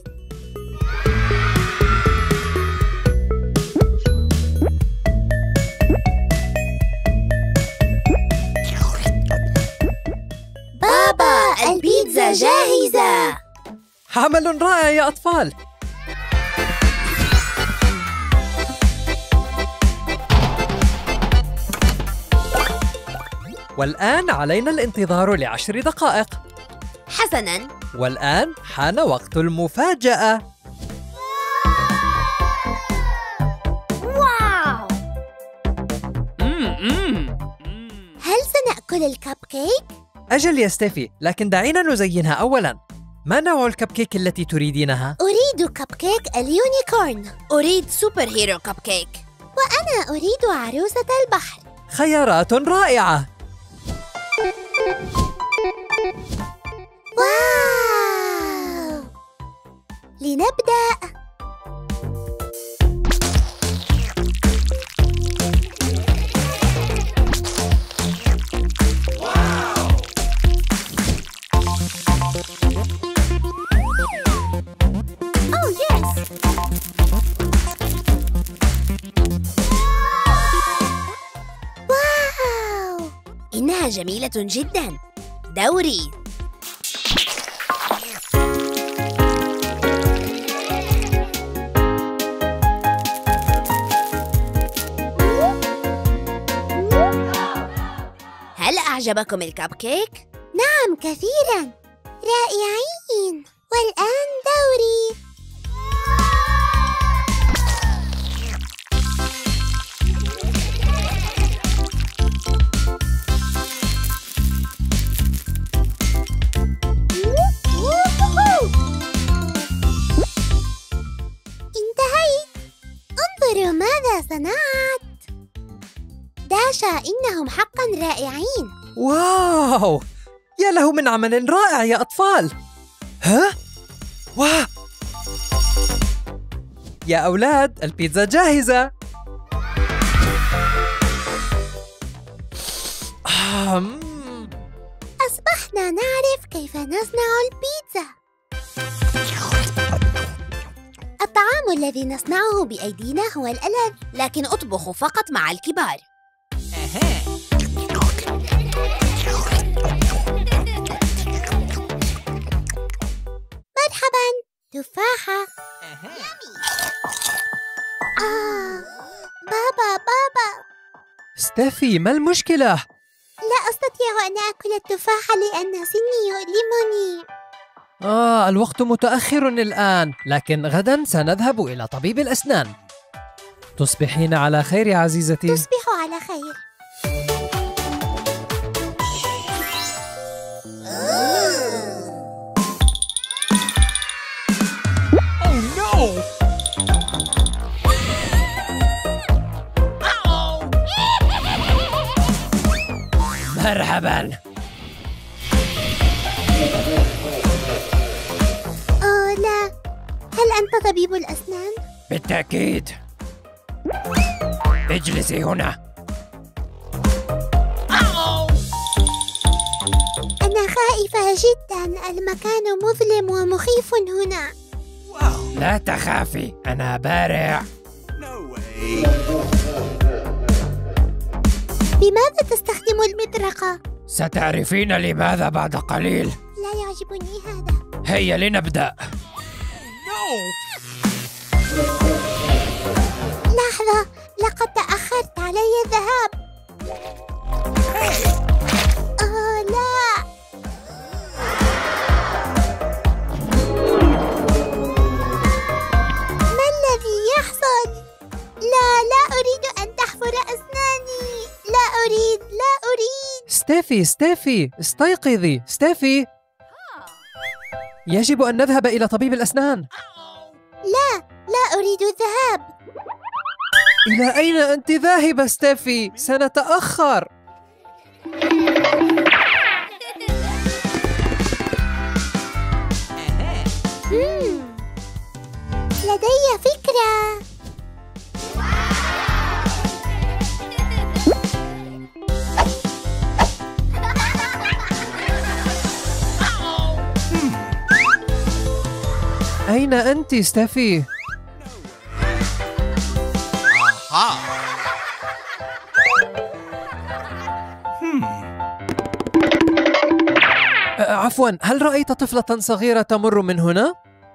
بابا، البيتزا جاهزة. عمل رائع يا أطفال. والآن علينا الانتظار ل10 دقائق. حسناً. والآن حان وقت المفاجأة. واو! هل سنأكل الكب كيك؟ أجل يا ستيفي، لكن دعينا نزينها أولاً. ما نوع الكب كيك التي تريدينها؟ أريد كب كيك اليونيكورن. أريد سوبر هيرو كب كيك. وأنا أريد عروسة البحر. خيارات رائعة. واو! لنبدأ. واو! إنها جميلة جداً. دوري. هل أعجبكم الكب كيك؟ نعم، كثيراً. رائعين. والآن دوري. انتهيت. انظروا ماذا صنعت. داشا، إنهم حقاً رائعين. واو! يا له من عمل رائع يا أطفال. ها؟ واه! يا أولاد، البيتزا جاهزة. أصبحنا نعرف كيف نصنع البيتزا. الطعام الذي نصنعه بأيدينا هو الألذ، لكن أطبخ فقط مع الكبار. مرحباً، تفاحة. بابا. ستيفي، ما المشكلة؟ لا أستطيع أن آكل التفاحة لأن سني يؤلمني. الوقت متأخر الآن، لكن غداً سنذهب إلى طبيب الأسنان. تصبحين على خير يا عزيزتي. تصبح على خير. مرحباً. لا، هل أنت طبيب الأسنان؟ بالتأكيد. اجلسي هنا. أنا خائفة جداً، المكان مظلم ومخيف هنا. لا تخافي، أنا بارع. No way. بماذا تستخدم المطرقة؟ ستعرفين لماذا بعد قليل. لا يعجبني هذا. هيا لنبدأ. لحظة، لقد تأخرت علي الذهاب. لا. ما الذي يحصل؟ لا أريد أن تحفر أسناني. لا أريد. ستيفي، استيقظي. ستيفي، يجب أن نذهب إلى طبيب الأسنان. لا أريد الذهاب. إلى أين أنت ذاهبة ستيفي؟ سنتأخر. لدي فكرة. أين أنت ستيفي؟ Aha. عفواً، هل رأيت طفلة صغيرة تمر من هنا؟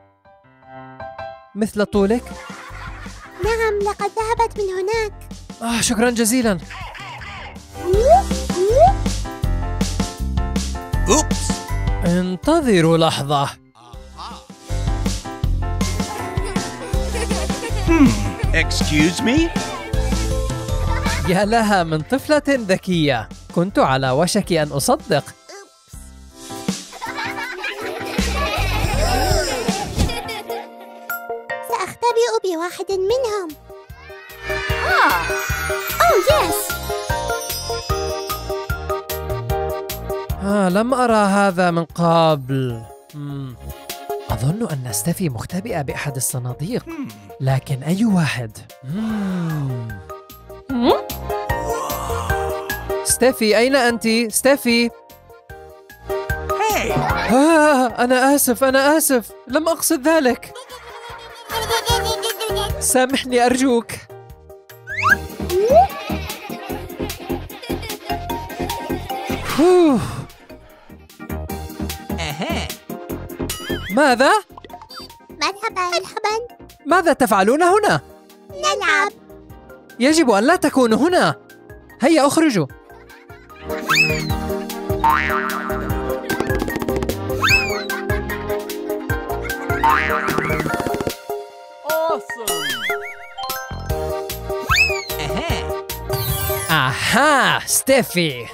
مثل طولك؟ نعم، لقد ذهبت من هناك. شكراً جزيلاً. Oops. انتظروا لحظة. Excuse me? يا لها من طفلة ذكية، كنت على وشك أن أصدق. سأختبئ بواحد منهم. يس. لم أرى هذا من قبل. أظن أن ستيفي مختبئة بأحد الصناديق، لكن أي واحد؟ ستيفي، أين أنت؟ ستيفي! Hey. أنا آسف، لم أقصد ذلك. سامحني أرجوك. ماذا؟ مرحباً. ماذا تفعلون هنا؟ نلعب. يجب أن لا تكونوا هنا. هيا اخرجوا. أها ستيفي.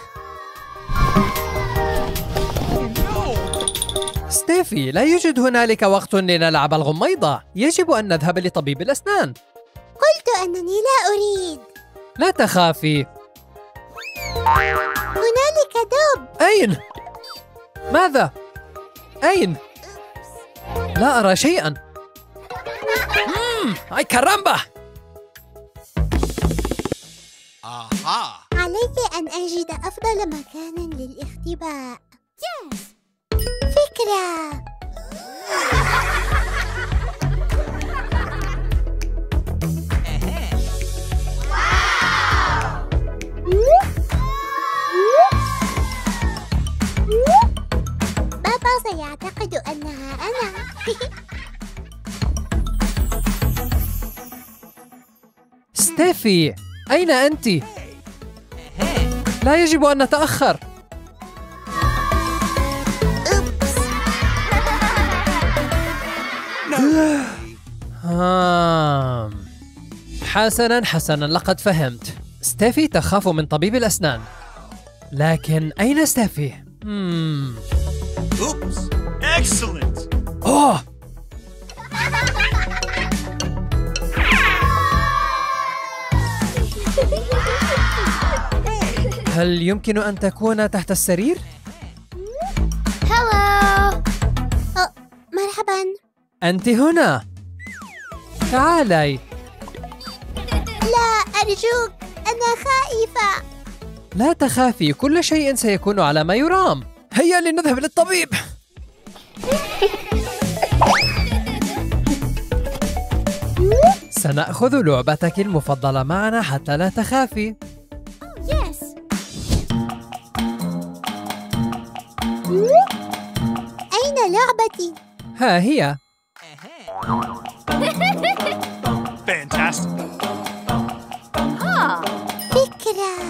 ستيفي، لا يوجد هنالك وقت لنلعب الغميضة. يجب أن نذهب لطبيب الأسنان. قلت أنني لا أريد. لا تخافي. هنالك دب. أين؟ ماذا؟ أين؟ لا أرى شيئا. أي كرامبا! Aha! علي أن أجد أفضل مكان للاختباء. فكرة! بابا سيعتقد أنها أنا. ستيفي، أين أنت؟ لا يجب أن نتأخر. حسناً لقد فهمت. ستيفي تخاف من طبيب الأسنان. لكن أين ستيفي؟ Oops! Excellent! أوه! هل يمكن أن تكون تحت السرير؟ هلو! مرحباً. أنت هنا. تعالي. لا أرجوك، أنا خائفة. لا تخافي، كل شيء سيكون على ما يرام. هيا لنذهب للطبيب. سنأخذ لعبتك المفضلة معنا حتى لا تخافي. أين لعبتي؟ ها هي. Fantastic! فكرة!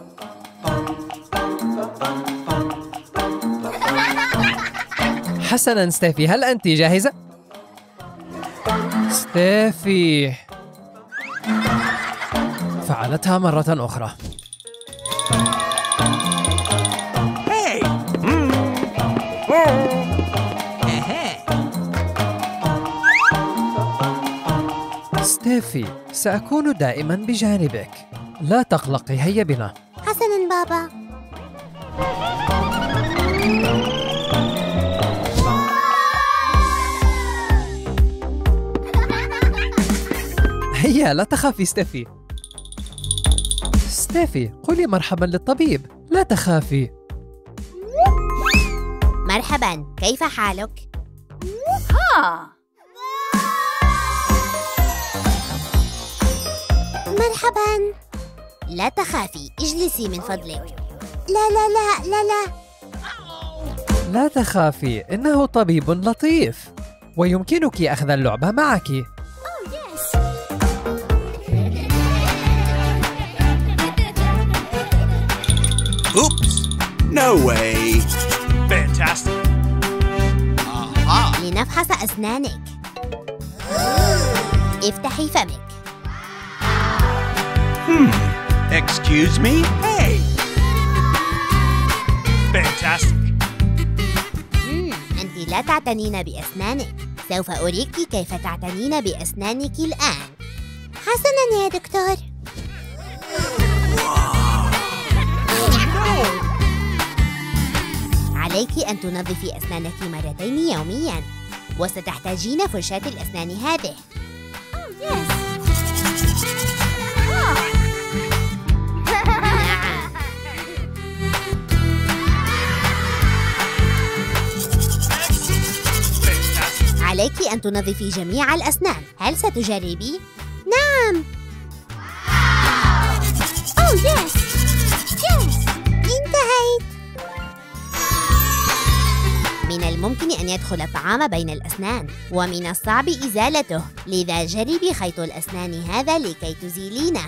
حسناً ستيفي، هل أنت جاهزة؟ ستيفي فعلتها مرة أخرى. Hey! ستيفي، سأكون دائماً بجانبك. لا تقلقي، هيا بنا. حسناً بابا. هيا لا تخافي ستيفي. ستيفي، قولي مرحباً للطبيب. لا تخافي. مرحباً، كيف حالك؟ مرحباً. لا تخافي، اجلسي من فضلك. لا لا لا لا لا. لا تخافي، إنه طبيب لطيف ويمكنك أخذ اللعبة معك. Oops! No way! Fantastic! Aha! لنفحص أسنانك. افتحي فمك. Excuse me? Hey! Fantastic! أنت لا تعتنين بأسنانك. سوف أريك كيف تعتنين بأسنانك الآن. حسناً يا دكتور. عليك أن تنظفي أسنانك مرتين يومياً، وستحتاجين فرشاة الأسنان هذه. عليك أن تنظفي جميع الأسنان. هل ستجربي؟ نعم. انتهيت. من الممكن أن يدخل الطعام بين الأسنان، ومن الصعب إزالته، لذا جربي خيط الأسنان هذا لكي تزيلينه.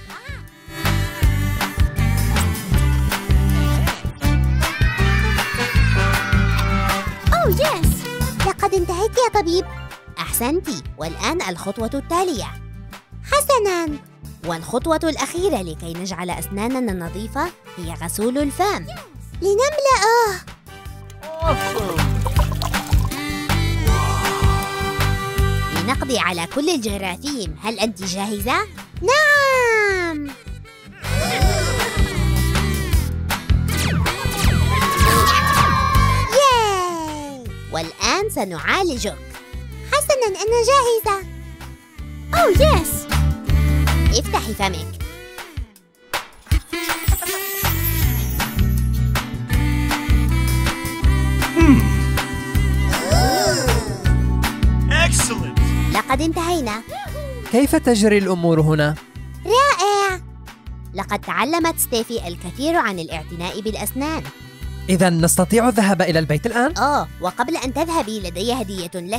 لقد انتهيت يا طبيب. أحسنتِ، والآن الخطوة التالية. حسناً. والخطوة الأخيرة لكي نجعل أسناننا نظيفة هي غسول الفم. لنملأه. لنقضي على كل الجراثيم. هل أنت جاهزة؟ نعم. ياي! والآن سنعالجك. حسناً، أنا جاهزة. أوه يس. افتحي فمك. Excellent. لقد انتهينا. كيف تجري الأمور هنا؟ رائع. لقد تعلمت ستيفي الكثير عن الاعتناء بالأسنان. إذا نستطيع الذهاب إلى البيت الآن؟ وقبل أن تذهبي لدي هدية لك.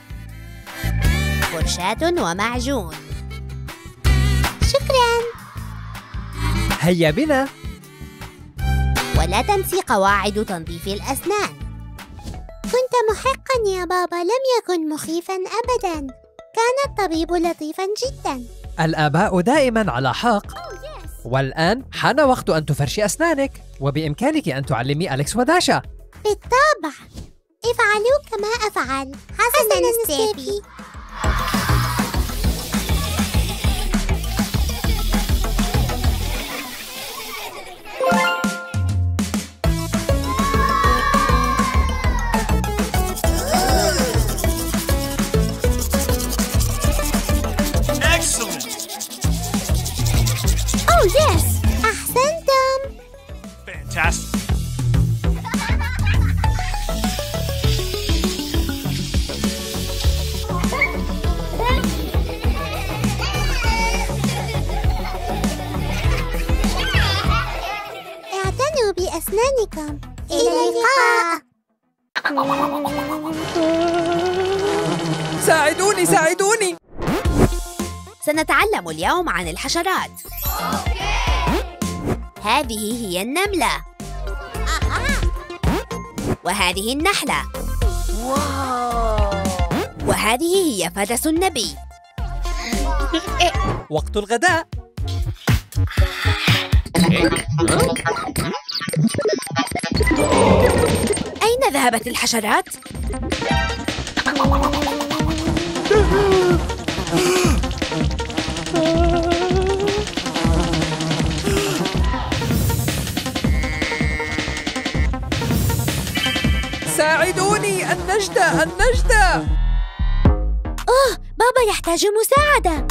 فرشاة ومعجون. شكراً. هيا بنا. ولا تنسي قواعد تنظيف الأسنان. كنت محقاً يا بابا، لم يكن مخيفاً أبداً. كان الطبيب لطيفاً جداً. الآباء دائماً على حق. والآن حان وقت أن تفرشي أسنانك، وبإمكانك أن تعلمي أليكس وداشا. بالطبع. افعلوا كما أفعل. حسناً ستيفي. Excellent. أوه يس. أحسنتم. Fantastic. اعتنوا بأسنانكم. إلى اللقاء. ساعدوني ساعدوني. سنتعلم اليوم عن الحشرات. هذه هي النملة. وهذه النحلة. وهذه هي فرس النبي. وقت الغداء. أين ذهبت الحشرات؟ ساعدوني، النجدة النجدة. بابا يحتاج مساعدة.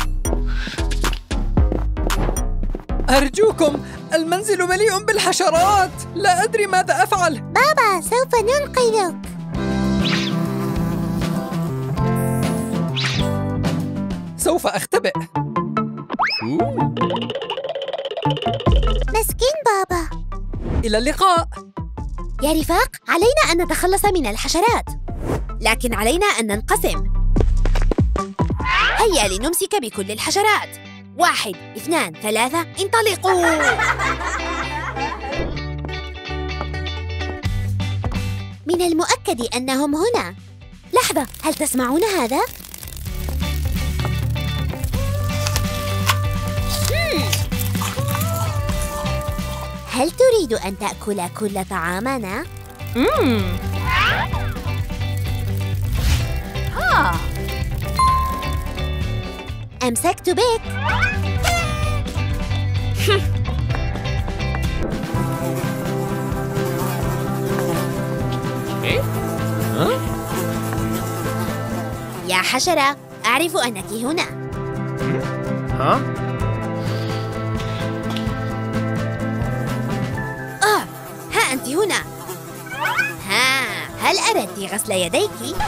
أرجوكم، المنزل مليء بالحشرات، لا أدري ماذا أفعل. بابا سوف ننقذك. سوف أختبئ. مسكين بابا. إلى اللقاء. يا رفاق، علينا أن نتخلص من الحشرات، لكن علينا أن ننقسم. هيا لنمسك بكل الحشرات. 1 2 3 انطلقوا. من المؤكد أنهم هنا. لحظة، هل تسمعون هذا؟ هل تريد أن تأكل كل طعامنا؟ أمسكت بك. يا حشرة، أعرف أنك هنا. ها أنت هنا. هل أردت غسل يديك؟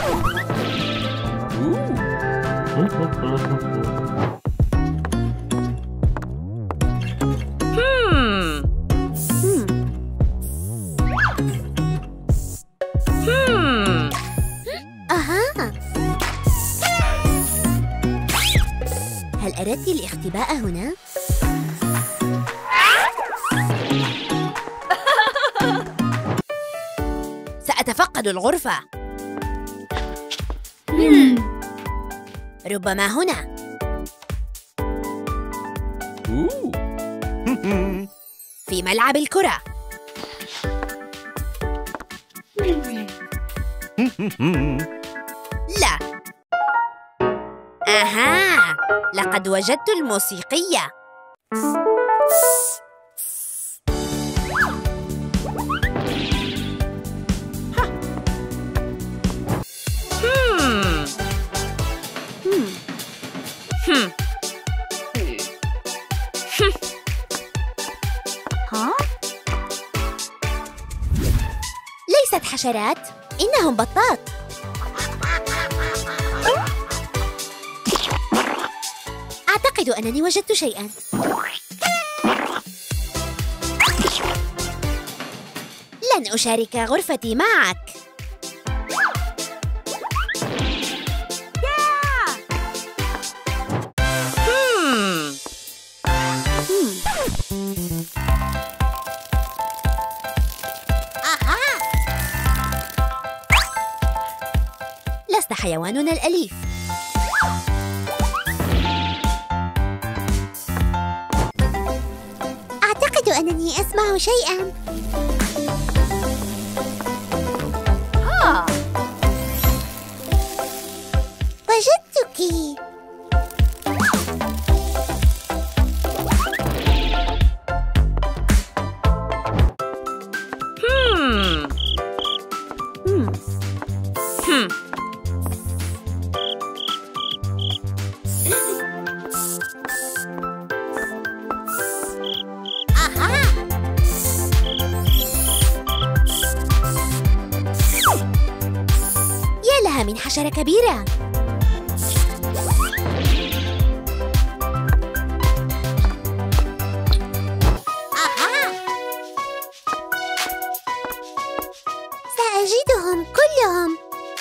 هل أردت الاختباء هنا؟ سأتفقد الغرفة. ربما هنا. في ملعب الكرة. لا. أها، لقد وجدت الموسيقية. الحشرات؟ إنهم بطاط. أعتقد أنني وجدت شيئاً. لن أشارك غرفتي معك. لست حيواننا الأليف. أعتقد أنني أسمع شيئاً. وجدتك. يا لها من حشرة كبيرة. سأجدهم كلهم.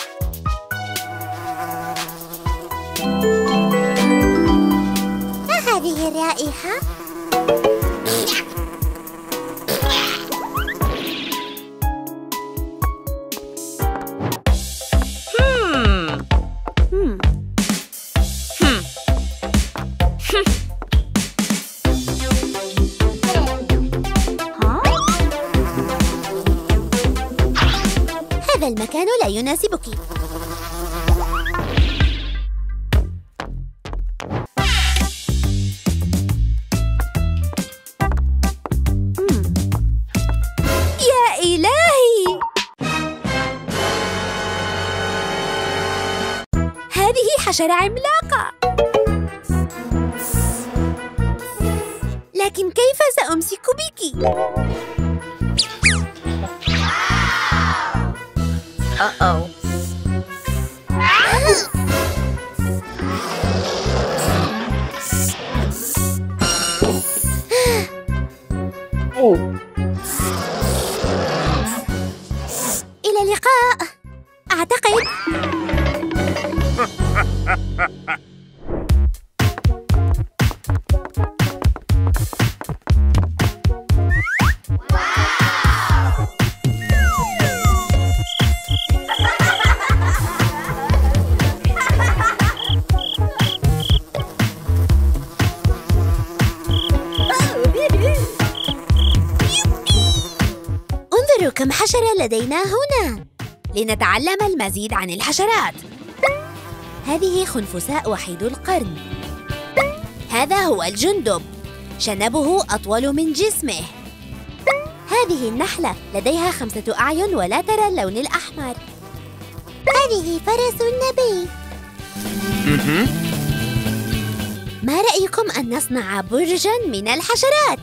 ما هذه الرائحة؟ هذا المكان لا يناسبك. يا إلهي! هذه حشرة عملاقة. لكن كيف سأمسك بك؟ إلى اللقاء. أعتقد انظروا كم حشرة لدينا هنا. لنتعلم المزيد عن الحشرات. هذه خنفساء وحيد القرن. هذا هو الجندب، شنبه أطول من جسمه. هذه النحلة لديها 5 أعين ولا ترى اللون الأحمر. هذه فرس النبي. ما رأيكم أن نصنع برجاً من الحشرات؟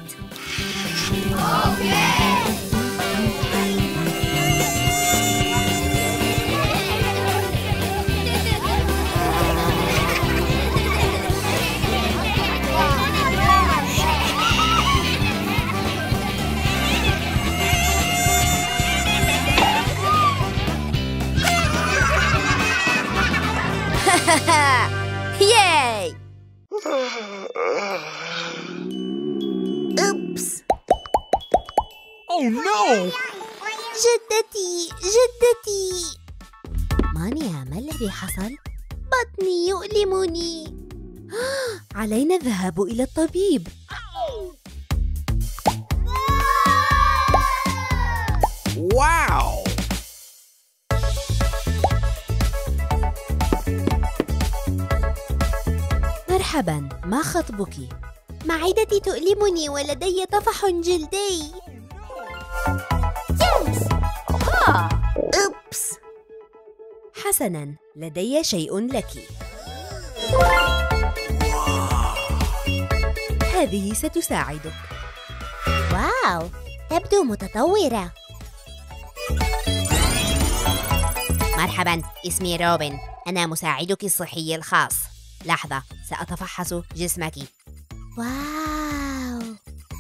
ياي! أوبس! Oh no! جدتي! مانيا، ما الذي حصل؟ بطني يؤلمني. علينا الذهاب إلى الطبيب. Wow! مرحباً، ما خطبك؟ معدتي تؤلمني ولدي طفح جلدي. أوبس! حسناً، لدي شيء لك. هذه ستساعدك. واو، تبدو متطورة. مرحباً، اسمي روبن. أنا مساعدك الصحي الخاص. لحظة، سأتفحص جسمك. واو!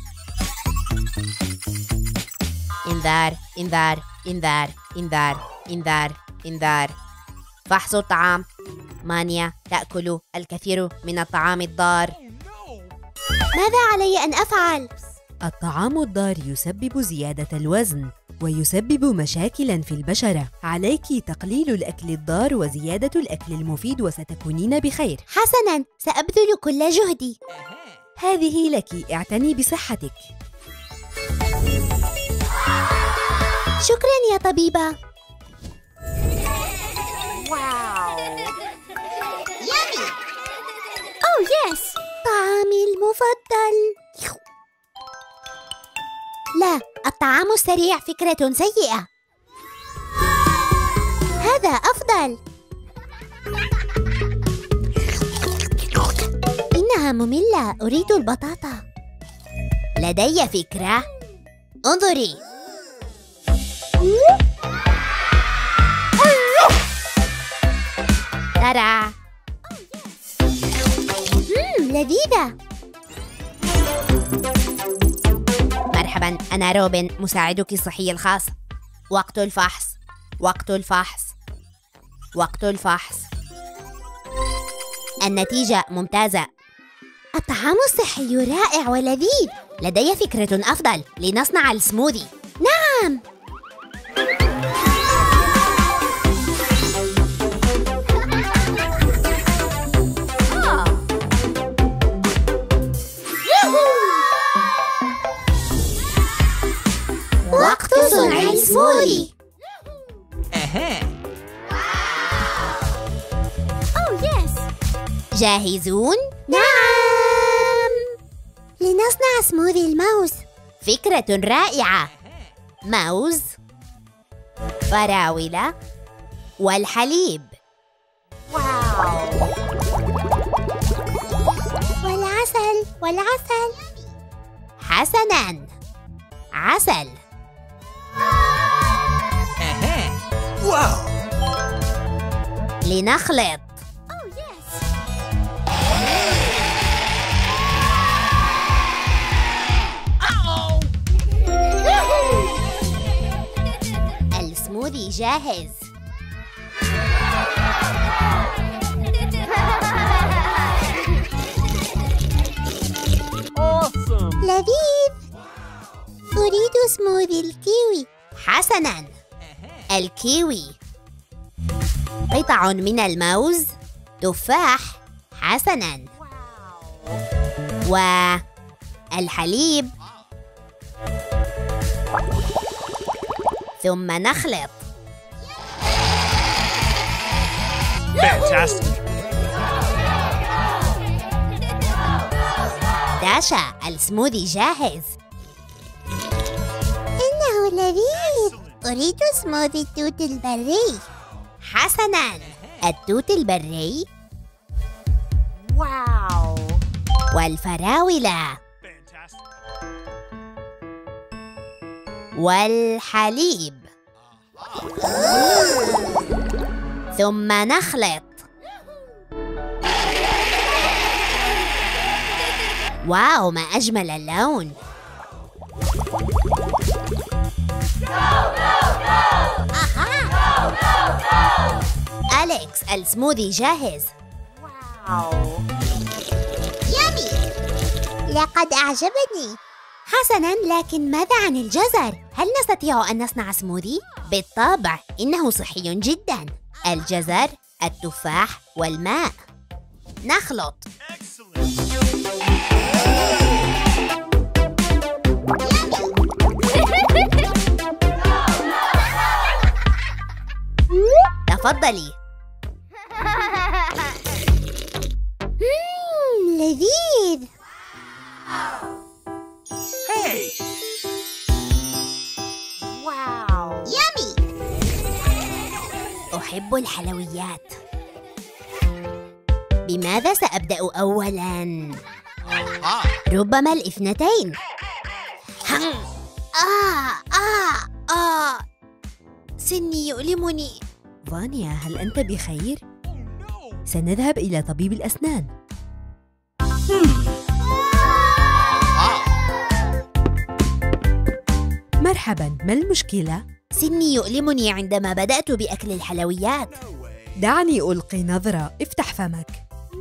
إنذار إنذار إنذار إنذار إنذار إنذار. فحص الطعام. مانيا تأكل الكثير من الطعام الضار. ماذا علي أن أفعل؟ الطعام الضار يسبب زيادة الوزن ويسبب مشاكلاً في البشرة. عليك تقليل الأكل الضار وزيادة الأكل المفيد وستكونين بخير. حسناً، سأبذل كل جهدي. هذه لك، اعتني بصحتك. شكراً يا طبيبة. يامي. أوه يس، طعامي المفضل. لا، الطعام السريع فكرة سيئة. هذا أفضل. إنها مملة، أريد البطاطا. لدي فكرة. انظري. ترى لذيذة. مرحباً، أنا روبن، مساعدك الصحي الخاص. وقت الفحص. وقت الفحص. وقت الفحص. النتيجة ممتازة. الطعام الصحي رائع ولذيذ. لدي فكرة أفضل، لنصنع السموذي. نعم. وقت صنع السموذي. جاهزون؟ نعم. لنصنع سموذي الموز. فكرة رائعة. موز، فراولة، والحليب. والعسل. والعسل. حسناً، عسل. Wow! لنخلط. السموذي جاهز. لذيذ. أريد سموذي الكيوي. حسناً، الكيوي. قطع من الموز، تفاح. حسناً. والحليب. ثم نخلط. Fantastic! داشا، السموذي جاهز. إنه لذيذ. أريد سموذي التوت البري. حسناً، التوت البري. واو. والفراولة. والحليب. ثم نخلط. واو، ما أجمل اللون. أليكس، السموذي جاهز. واو، يامي. لقد أعجبني. حسناً، لكن ماذا عن الجزر؟ هل نستطيع أن نصنع سموذي؟ بالطبع، إنه صحي جداً. الجزر، التفاح، والماء. نخلط. تفضلي. لذيذ. Hey! واو، يامي. أحب الحلويات. بماذا سأبدأ أولاً؟ ربما الاثنتين. سني يؤلمني. فانيا، هل أنت بخير؟ سنذهب إلى طبيب الأسنان. مرحباً، ما المشكلة؟ سني يؤلمني عندما بدأت بأكل الحلويات. دعني ألقي نظرة، افتح فمك.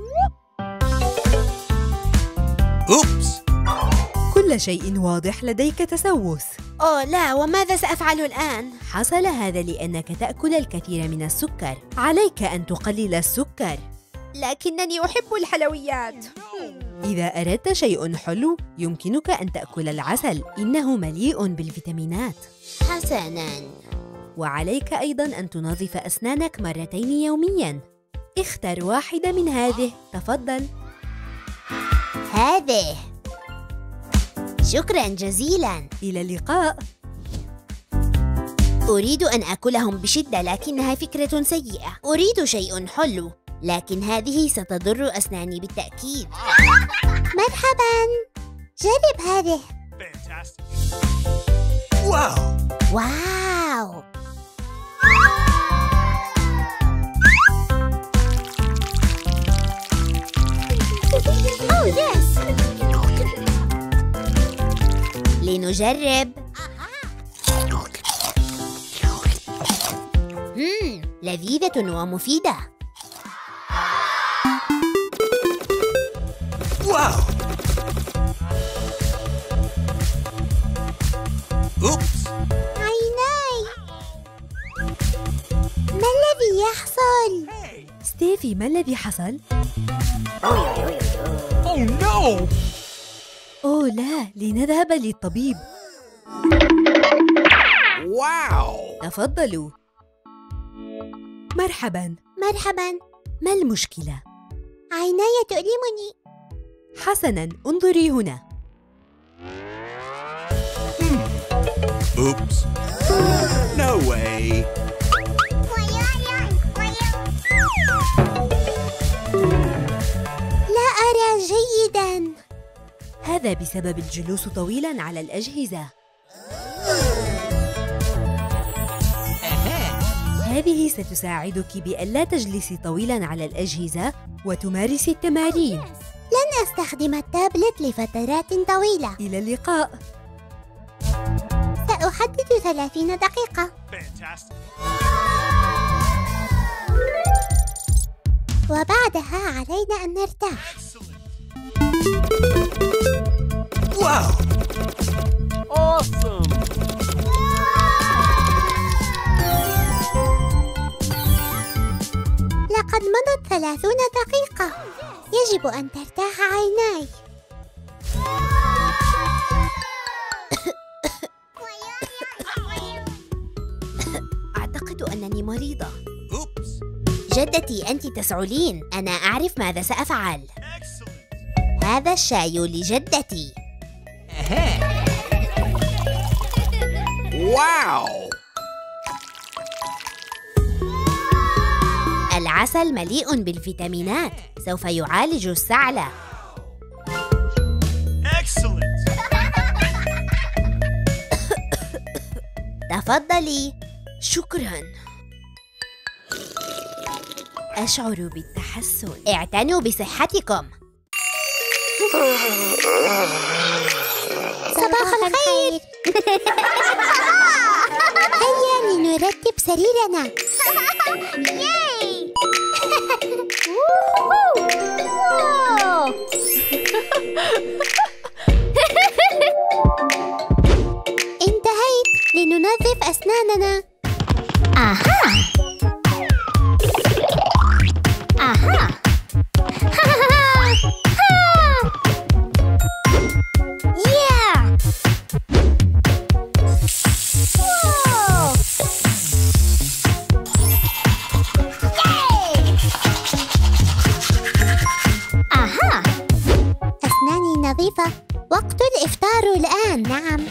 أوبس. كل شيء واضح، لديك تسوس. أوه لا، وماذا سأفعل الآن؟ حصل هذا لأنك تأكل الكثير من السكر. عليك أن تقلل السكر. لكنني أحب الحلويات. إذا أردت شيء حلو، يمكنك أن تأكل العسل، إنه مليء بالفيتامينات. حسناً. وعليك أيضاً أن تنظف أسنانك 2 يومياً. اختر واحدة من هذه، تفضل. هذه. شكراً جزيلاً. إلى اللقاء. أريد أن أكلهم بشدة، لكنها فكرة سيئة. أريد شيء حلو، لكن هذه ستضر أسناني بالتأكيد. مرحباً، جرب هذه. واو. واو. أوه يس. لنجرب. لذيذة ومفيدة. واو. أوبس. عيناي. ما الذي يحصل؟ ستيفي، ما الذي حصل؟ Oh no. أوه لا، لنذهب للطبيب. واو. تفضلوا. مرحباً. مرحباً. ما المشكلة؟ عيناي تؤلمني. حسناً، انظري هنا. Oops. No way. لا أرى جيداً. هذا بسبب الجلوس طويلاً على الأجهزة. هذه ستساعدك بألا تجلسي طويلاً على الأجهزة وتمارسي التمارين. لن أستخدم التابلت لفترات طويلة. إلى اللقاء. سأحدد 30 دقيقة. وبعدها علينا أن نرتاح. واو. Awesome. لقد مضت 30 دقيقة. يجب أن ترتاح عيناي. أعتقد أنني مريضة. Oops. جدتي، أنت تسعلين. أنا أعرف ماذا سأفعل. هذا الشاي لجدتي. واو. العسل مليء بالفيتامينات، سوف يعالج السعلة. تفضلي. شكراً. أشعر بالتحسن. اعتنوا بصحتكم. صباح الخير. هيا لنرتب سريرنا. انتهيت. لننظف أسناننا. أها. أسناني نظيفة. وقت الإفطار الآن. نعم.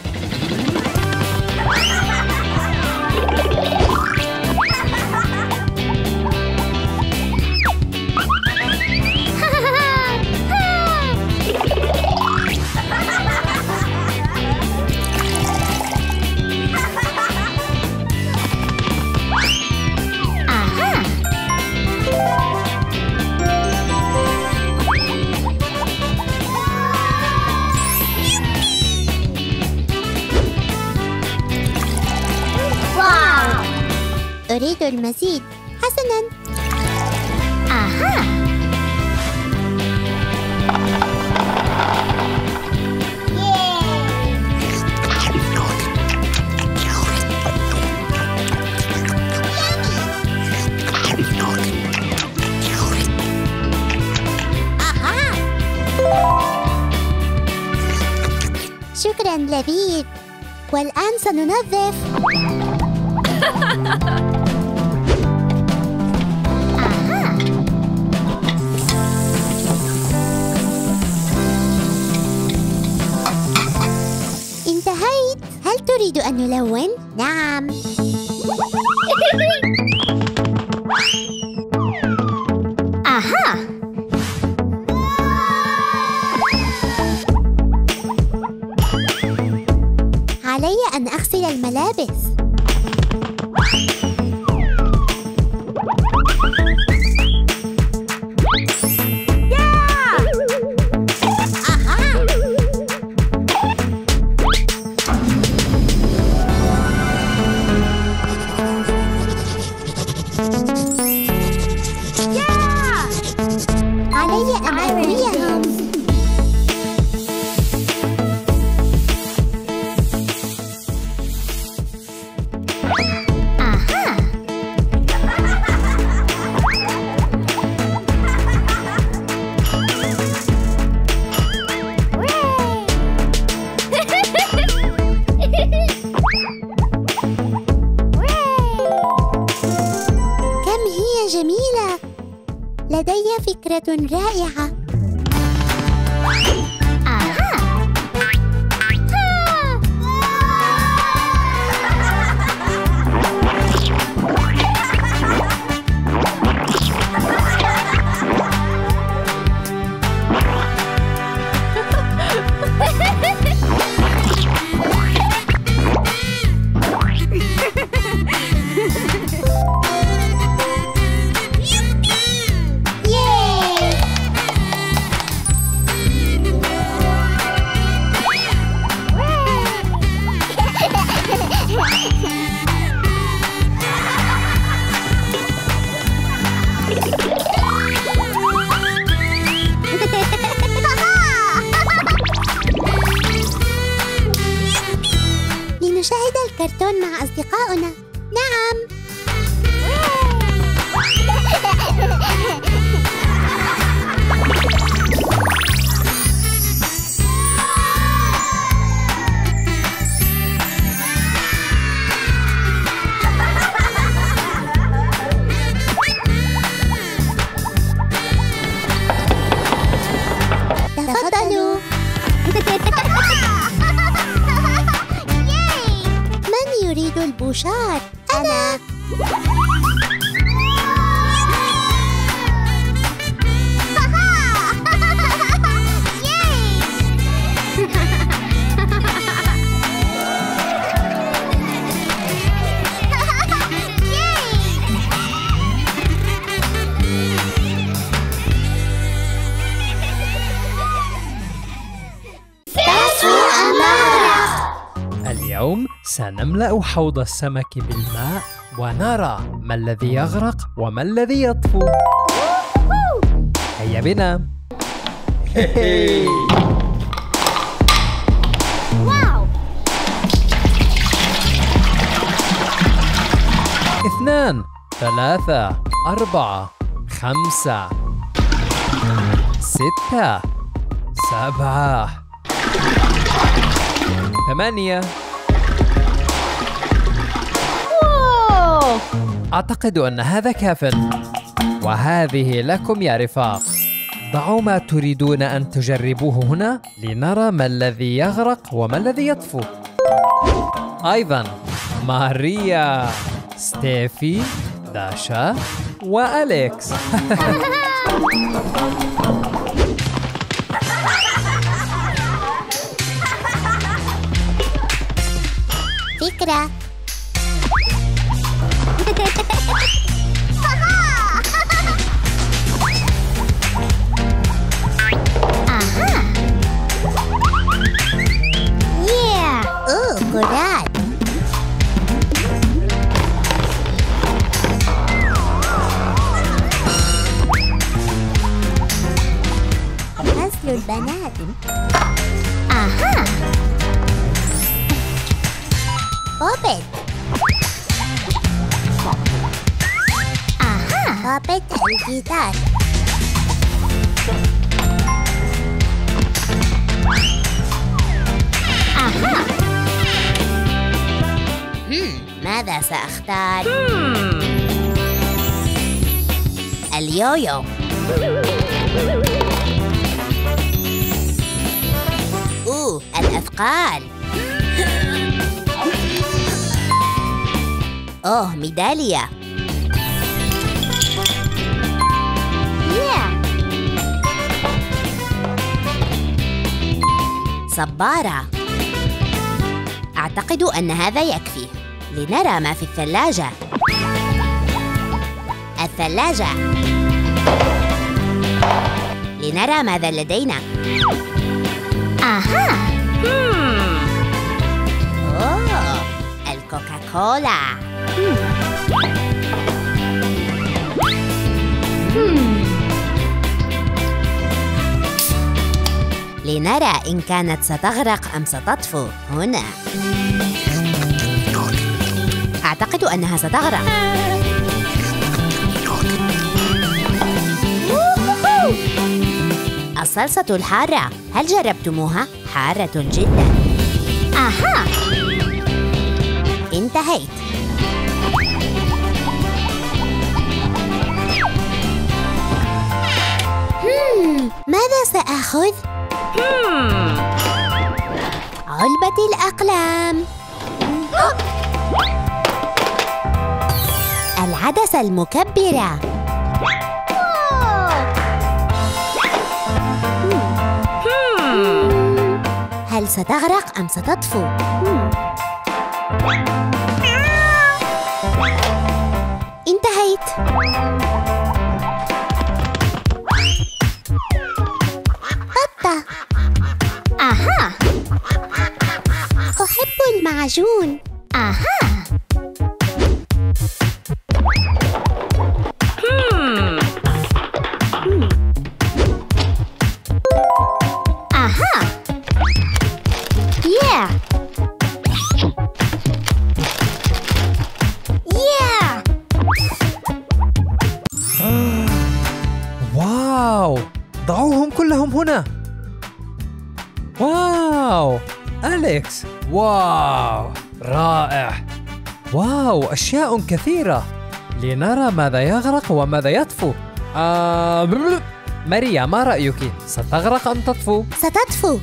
تريد المزيد. حسناً. أها. شكراً لبيب. والآن سننظف. انتهيت. هل تريد أن نلون؟ نعم. أها. علي أن أغسل الملابس. علي أن أرويهم. جميلة. لدي فكرة رائعة. لنشاهد الكرتون مع أصدقائنا. نعم. تفضلوا. من يريد البوشار؟ أنا. اليوم سنملأ حوض السمك بالماء ونرى ما الذي يغرق وما الذي يطفو. هيا بنا. واو. 2 3 4 5 6 7 8. أعتقد أن هذا كاف. وهذه لكم يا رفاق. ضعوا ما تريدون أن تجربوه هنا لنرى ما الذي يغرق وما الذي يطفو. أيضا ماريا، ستيفي، داشا وأليكس. فكرة. كرات. مثل البنات. أها. بوبيت. أها. بوبيت الجيتار. أها. ماذا سأختار؟ اليويو. الأثقال. ميدالية. صبارة. أعتقد أن هذا يكفي. لنرى ما في الثلاجة. الثلاجة. لنرى ماذا لدينا. أها. الكوكاكولا. لنرى إن كانت ستغرق أم ستطفو. هنا أعتقد أنها ستغرق. الصلصة الحارة، هل جربتموها؟ حارة جدا. أها. انتهيت. ماذا سآخذ؟ علبة الأقلام. العدسة المكبرة. هل ستغرق أم ستطفو؟ انتهيت. بطة. أها. أحب المعجون. أها. واو، ضعوهم كلهم هنا. واو أليكس، واو رائع. واو أشياء كثيرة. لنرى ماذا يغرق وماذا يطفو. ماريا، ما رأيك؟ ستغرق أم تطفو؟ ستطفو.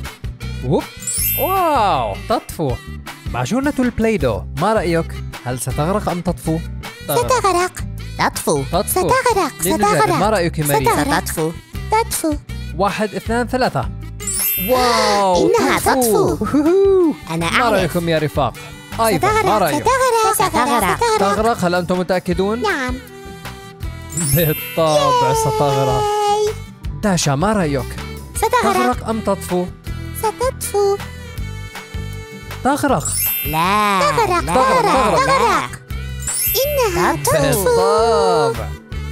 واو تطفو. معجونة البلايدو، ما رأيك؟ هل ستغرق أم تطفو؟ ستغرق. تطفو. ستغرق. ستغرق. ما رأيك ماريا؟ ستطفو. تطفو. 1 2 3. واو إنها تطفو. أنا أعرف. ما رأيكم يا رفاق؟ أيضا ما رأيك؟ ستغرق. تغرق. هل أنتم متأكدون؟ نعم. بالطبع ستغرق. داشا، ما رأيك؟ ستغرق. أم تطفو؟ ستطفو. تغرق. لا. تغرق. تغرق. إنها تطفو. بالطبع.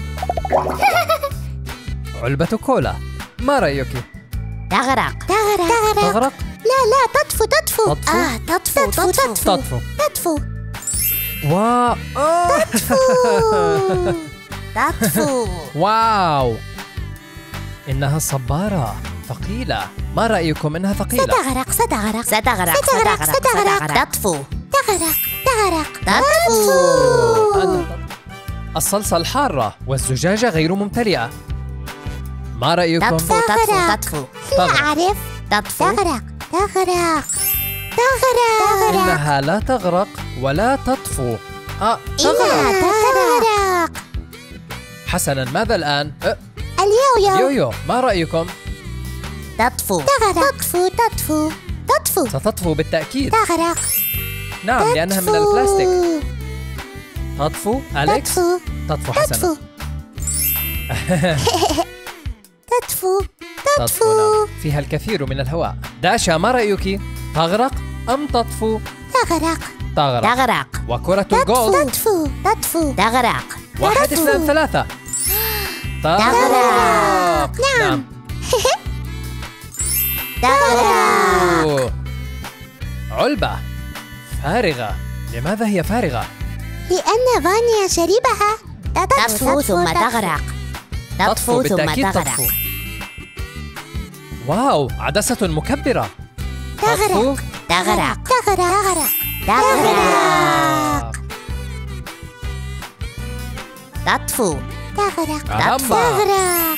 علبة كولا، ما رأيك؟ تغرق. تغرق. لا تطفو. تطفو. تطفو. تطفو. واو، إنها صبارة ثقيلة. ما رأيكم؟ إنها ثقيلة. ستغرق. تطفو. تطفو. الصلصة الحارة والزجاجة غير ممتلئة. ما رأيكم؟ تطفو. لا أعرف. تغرق. إنها لا تغرق ولا تطفو. إنها تغرق. حسناً، ماذا الآن؟ اليويو. ما رأيكم؟ تطفو. ستطفو بالتأكيد. تغرق. نعم، لأنها من البلاستيك. تطفو. أليكس؟ تطفو. حسناً. تطفو. نعم. فيها الكثير من الهواء. داشا، ما رأيك؟ تغرق أم تطفو؟ تغرق. وكرة الجولف. تطفو. تغرق. 1 2 3. تغرق. نعم. تغرق. أوه. علبة فارغة. لماذا هي فارغة؟ لأن فانيا شربها. تطفو ثم تغرق. تطفو ثم بالتأكيد تغرق. تطفو. واو، عدسة مكبرة. تطفو. تغرق. تغرق. تغرق. تطفو. تغرق. أهم. تغرق.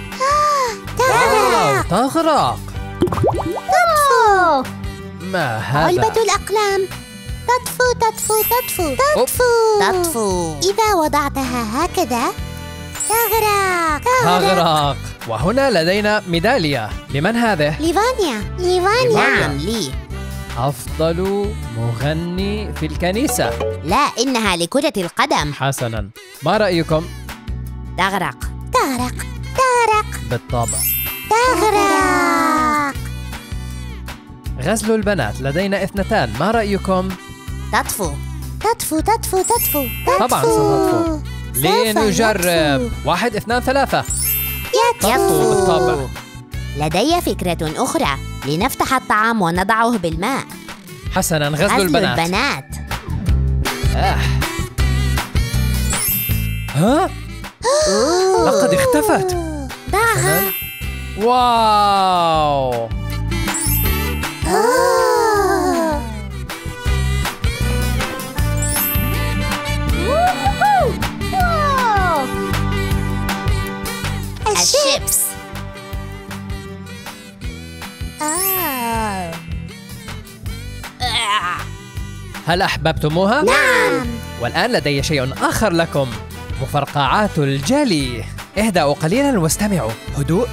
واو، تغرق. تطفو. ما هذا؟ علبة الأقلام. تطفو تطفو تطفو تطفو. تطفو. إذا وضعتها هكذا تغرق. تغرق. وهنا لدينا ميدالية. لمن هذه؟ لفانيا. نعم لي. أفضل مغني في الكنيسة. لا، إنها لكرة القدم. حسناً، ما رأيكم؟ تغرق. تغرق. تغرق. بالطبع. تغرق. غزل البنات، لدينا 2. ما رأيكم؟ تطفو. تطفو تطفو تطفو. طبعاً ستطفو. لنجرب. 1 2 3. تطفو بالطبع. لدي فكرة أخرى. لنفتح الطعام ونضعه بالماء. حسناً، غزل البنات. ها؟ لقد اختفت. ضعها. واو. الشيبس. هل أحببتموها؟ نعم. والآن لدي شيء آخر لكم. مفرقعات الجلي. اهدأوا قليلاً واستمعوا. هدوء.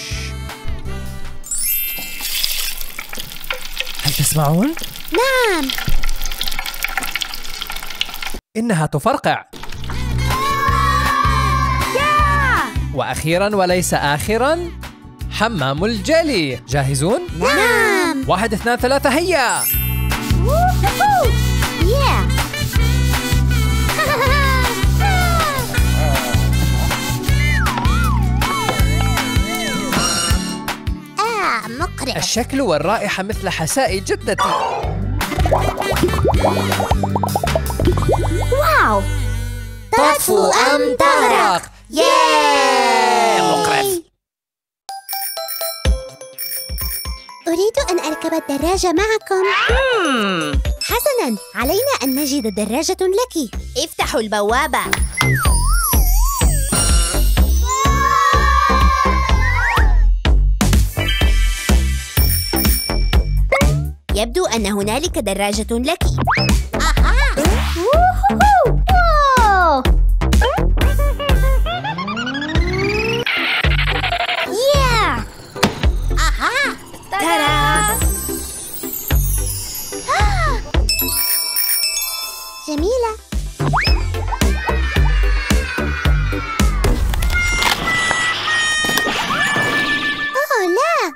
هل تسمعون؟ نعم. إنها تفرقع. وأخيراً وليس آخراً، حمام الجلي. جاهزون؟ نعم. 1 2 3 هيا. مقرف. الشكل والرائحة مثل حساء جدتي. واو. تطفو أم تغرق؟ مقرف. أريد أن أركب الدراجة معكم. حسناً، علينا أن نجد دراجة لك. افتحوا البوابة. يبدو أن هنالك دراجة لك. جميلة. لا.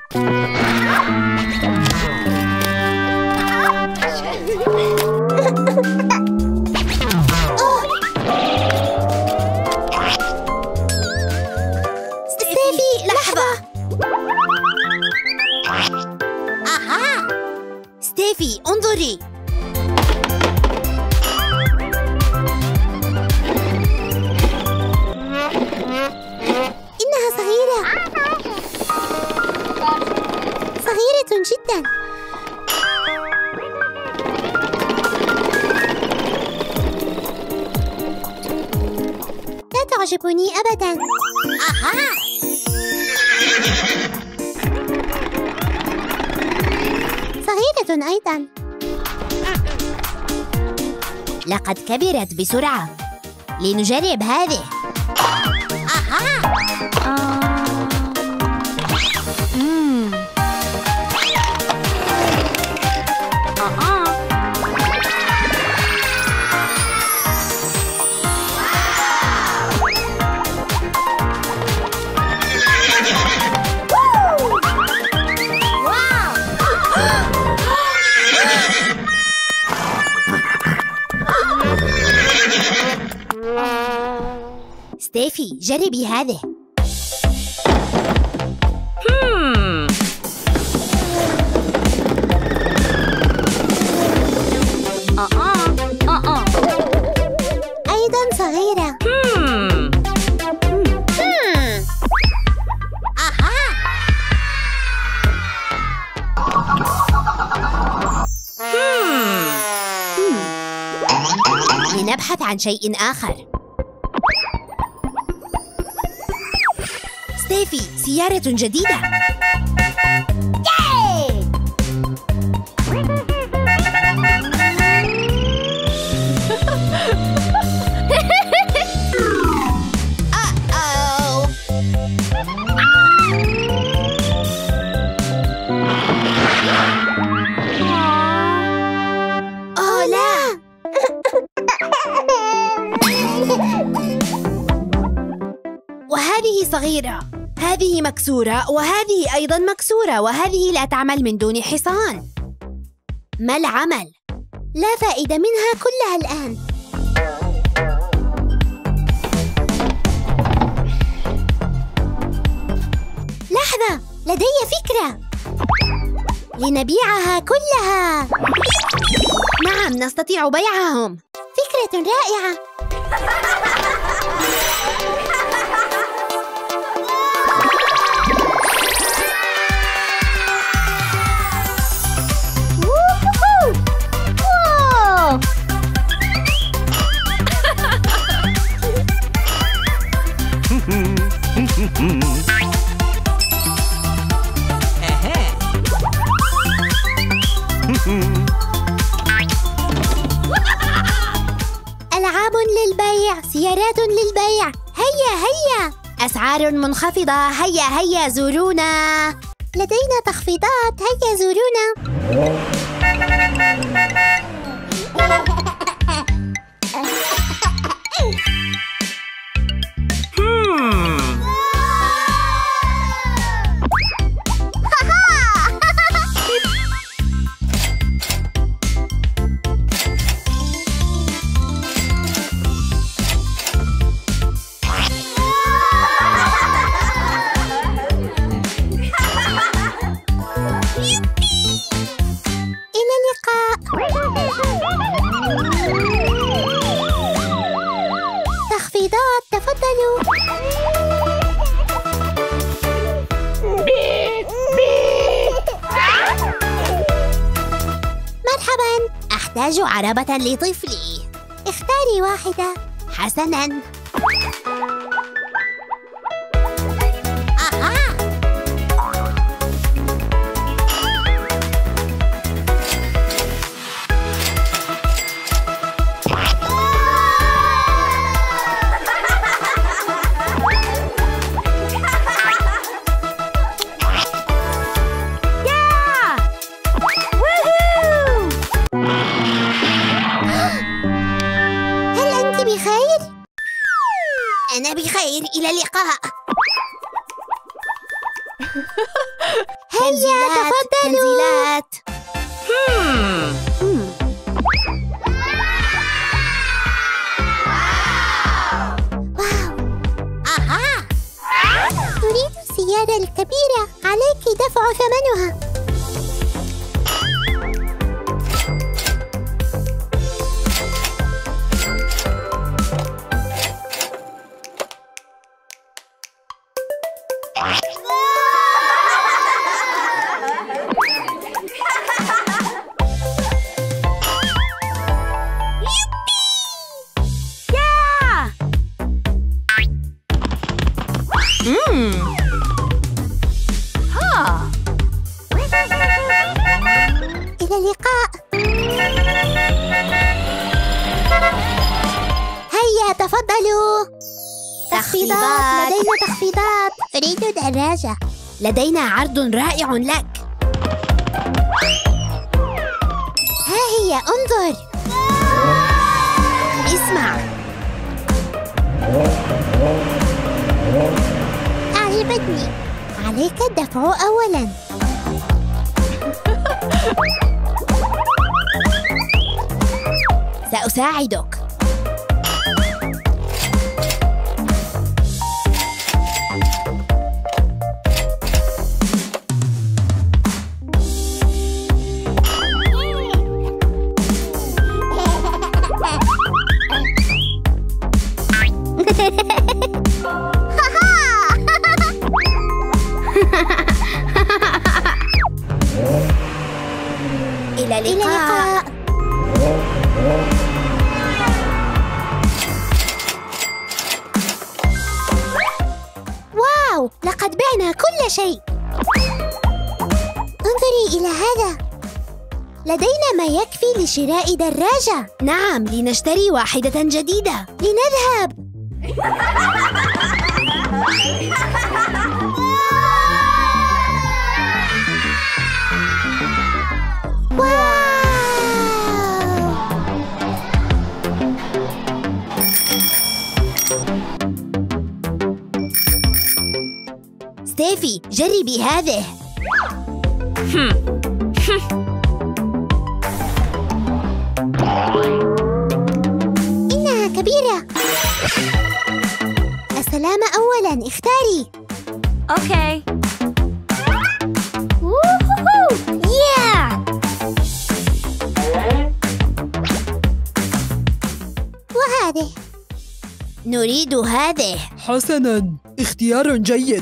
ستيفي، لحظة. ستيفي، انظري. إنها صغيرة. صغيرة جدا. لا تعجبني أبدا. صغيرة أيضا. لقد كبرت بسرعة. لنجرب هذه. ستيفي، جربي هذه. أبحث عن شيء آخر. ستيفي، سيارة جديدة. وهذه صغيرة، هذه مكسورة، وهذه أيضاً مكسورة، وهذه لا تعمل من دون حصان. ما العمل؟ لا فائدة منها كلها الآن. لحظة، لدي فكرة. لنبيعها كلها. نعم، نستطيع بيعهم. فكرة رائعة. ألعاب للبيع، سيارات للبيع. هيا هيا، أسعار منخفضة. هيا هيا زورونا، لدينا تخفيضات. هيا زورونا. تخفيضات، تفضلوا. مرحبا، أحتاج عربة لطفلي. اختاري واحدة. حسناً. أنا بخير، إلى اللقاء. هيا تفضلوا. تنزيلات. واو. أها، تريد السيارة الكبيرة، عليك دفع ثمنها. إلى اللقاء. هيا تفضلوا. تخفيضات، لدينا تخفيضات. أريد دراجة. لدينا عرض رائع لك. ها هي، انظر. اسمع. أعجبتني. عليك الدفع أولاً. سأساعدك. إلى اللقاء. شيء. انظري إلى هذا. لدينا ما يكفي لشراء دراجة. نعم، لنشتري واحدة جديدة. لنذهب. ستيفي، جربي هذه. إنها كبيرة. السلام أولاً، اختاري. Okay. وهذه. نريد هذه. حسناً، اختيار جيد.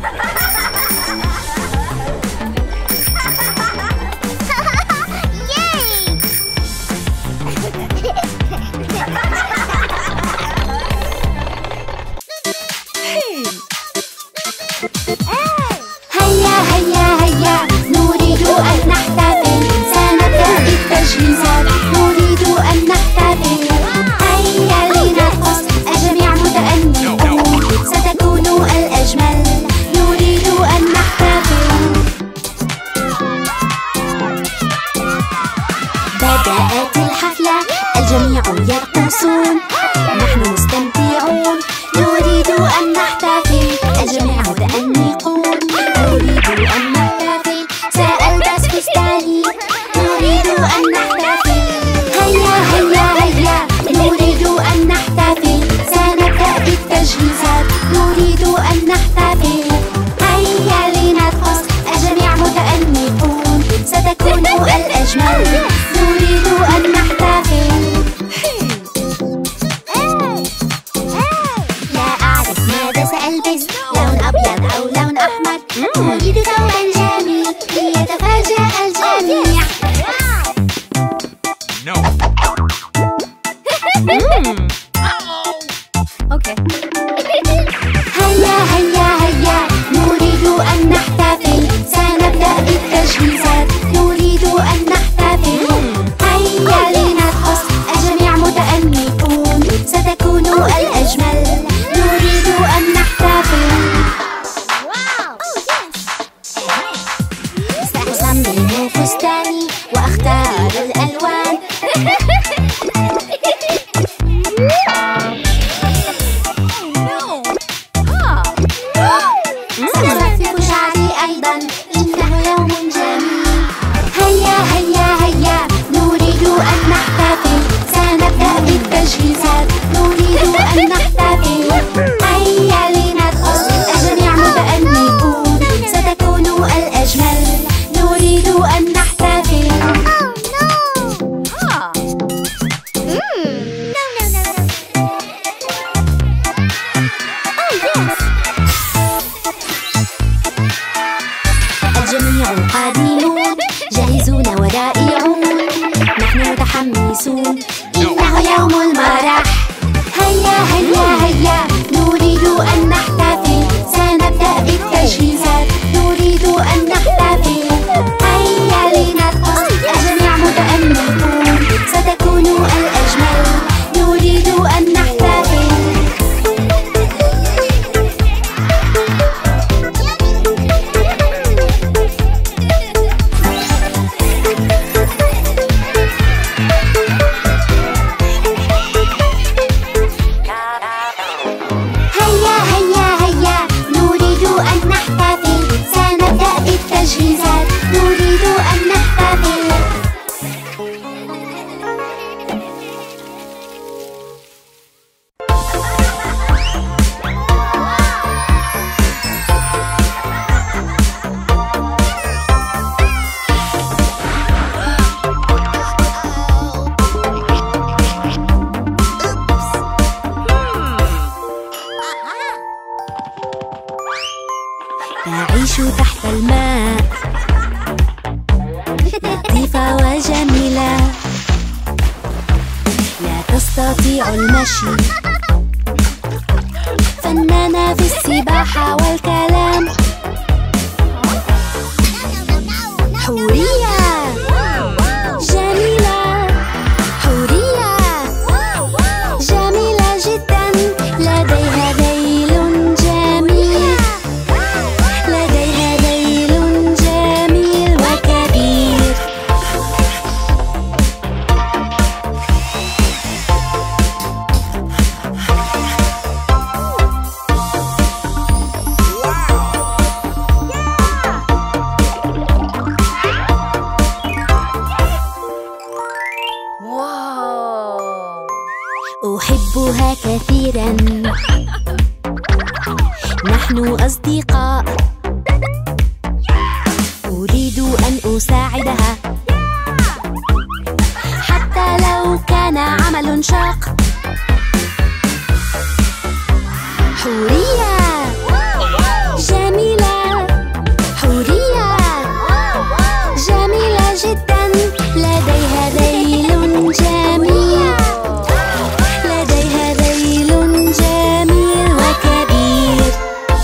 هيا هيا هيا، نريد أن نحتفل. سنبدأ بالتجهيزات. نريد أن نحتفل. هيا لنرقص، الجميع متأنقون. ستكون الأجمل. نريد أن نحتفل. بدأت الحفلة، الجميع يرقصون. نحن مستمتعون. نريد أن نحتفل، الجميع متأنقون. نريد أن نحتفل، سألبس فستاني. نريد أن نحتفل. هيا هيا هيا، نريد أن نحتفل. سنبدأ بالتجهيزات. نريد أن نحتفل. هيا لنرقص، الجميع متأنقون. ستكون الأجمل. نريد أن نحتفل. لا أعرف ماذا سألبس، لون أبيض أو لون أحمر. أريد ثوبا جميل ليتفاجأ الجميع. No. Okay. هيا هيا هيا، نريد أن نحتفل. سنبدأ بالتجهيزات. نريد أن نحتفل. هيا لنرقص، الجميع متأنقون. ستكون الأجمل. نريد أن نحتفل. سأصمم فستاني وأختار الألوان. سأصفف شعري أيضا، إنه يوم جميل. هيا هيا هيا، نريد أن نحتفل. سنبدأ بالتجهيزات. نريد أن نحتفل. هيا لنرقص، الجميع متأنقون. ستكون الأجمل. نريد أن نحتفل. الجميع قادمون، جاهزون ورائعون. نحن متحمسون، إنه يوم المرح. هيا هيا هيا، نريد أن نحتفل. سنبدأ بالتجهيزات. نريد أن نحتفل. هيا لنرقص، الجميع متأنقون. ستكون الأجمل. نريد أن نحتفل. هيا هيا هيا، نريد أن نحتفل. سنبدأ بالتجهيزات. نريد أن نحتفل. تعيش تحت الماء، لطيفة وجميلة. لا تستطيع المشي، فنانة في السباحة والكلام. أحبها كثيرا. نحن أصدقاء. أريد أن أساعدها حتى لو كان عمل شاق. حورية جميلة، حورية جميلة جدا. لديها ذيل جميل، لديها ذيل جميل وكبير.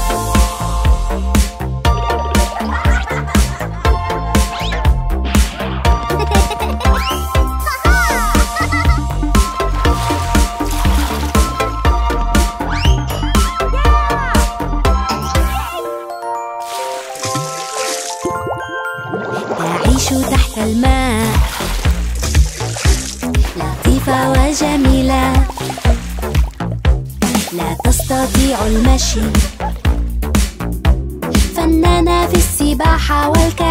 تعيش تحت الماء، لطيفة وجميلة. لا تستطيع المشي، فنانة في السباحة والكلام.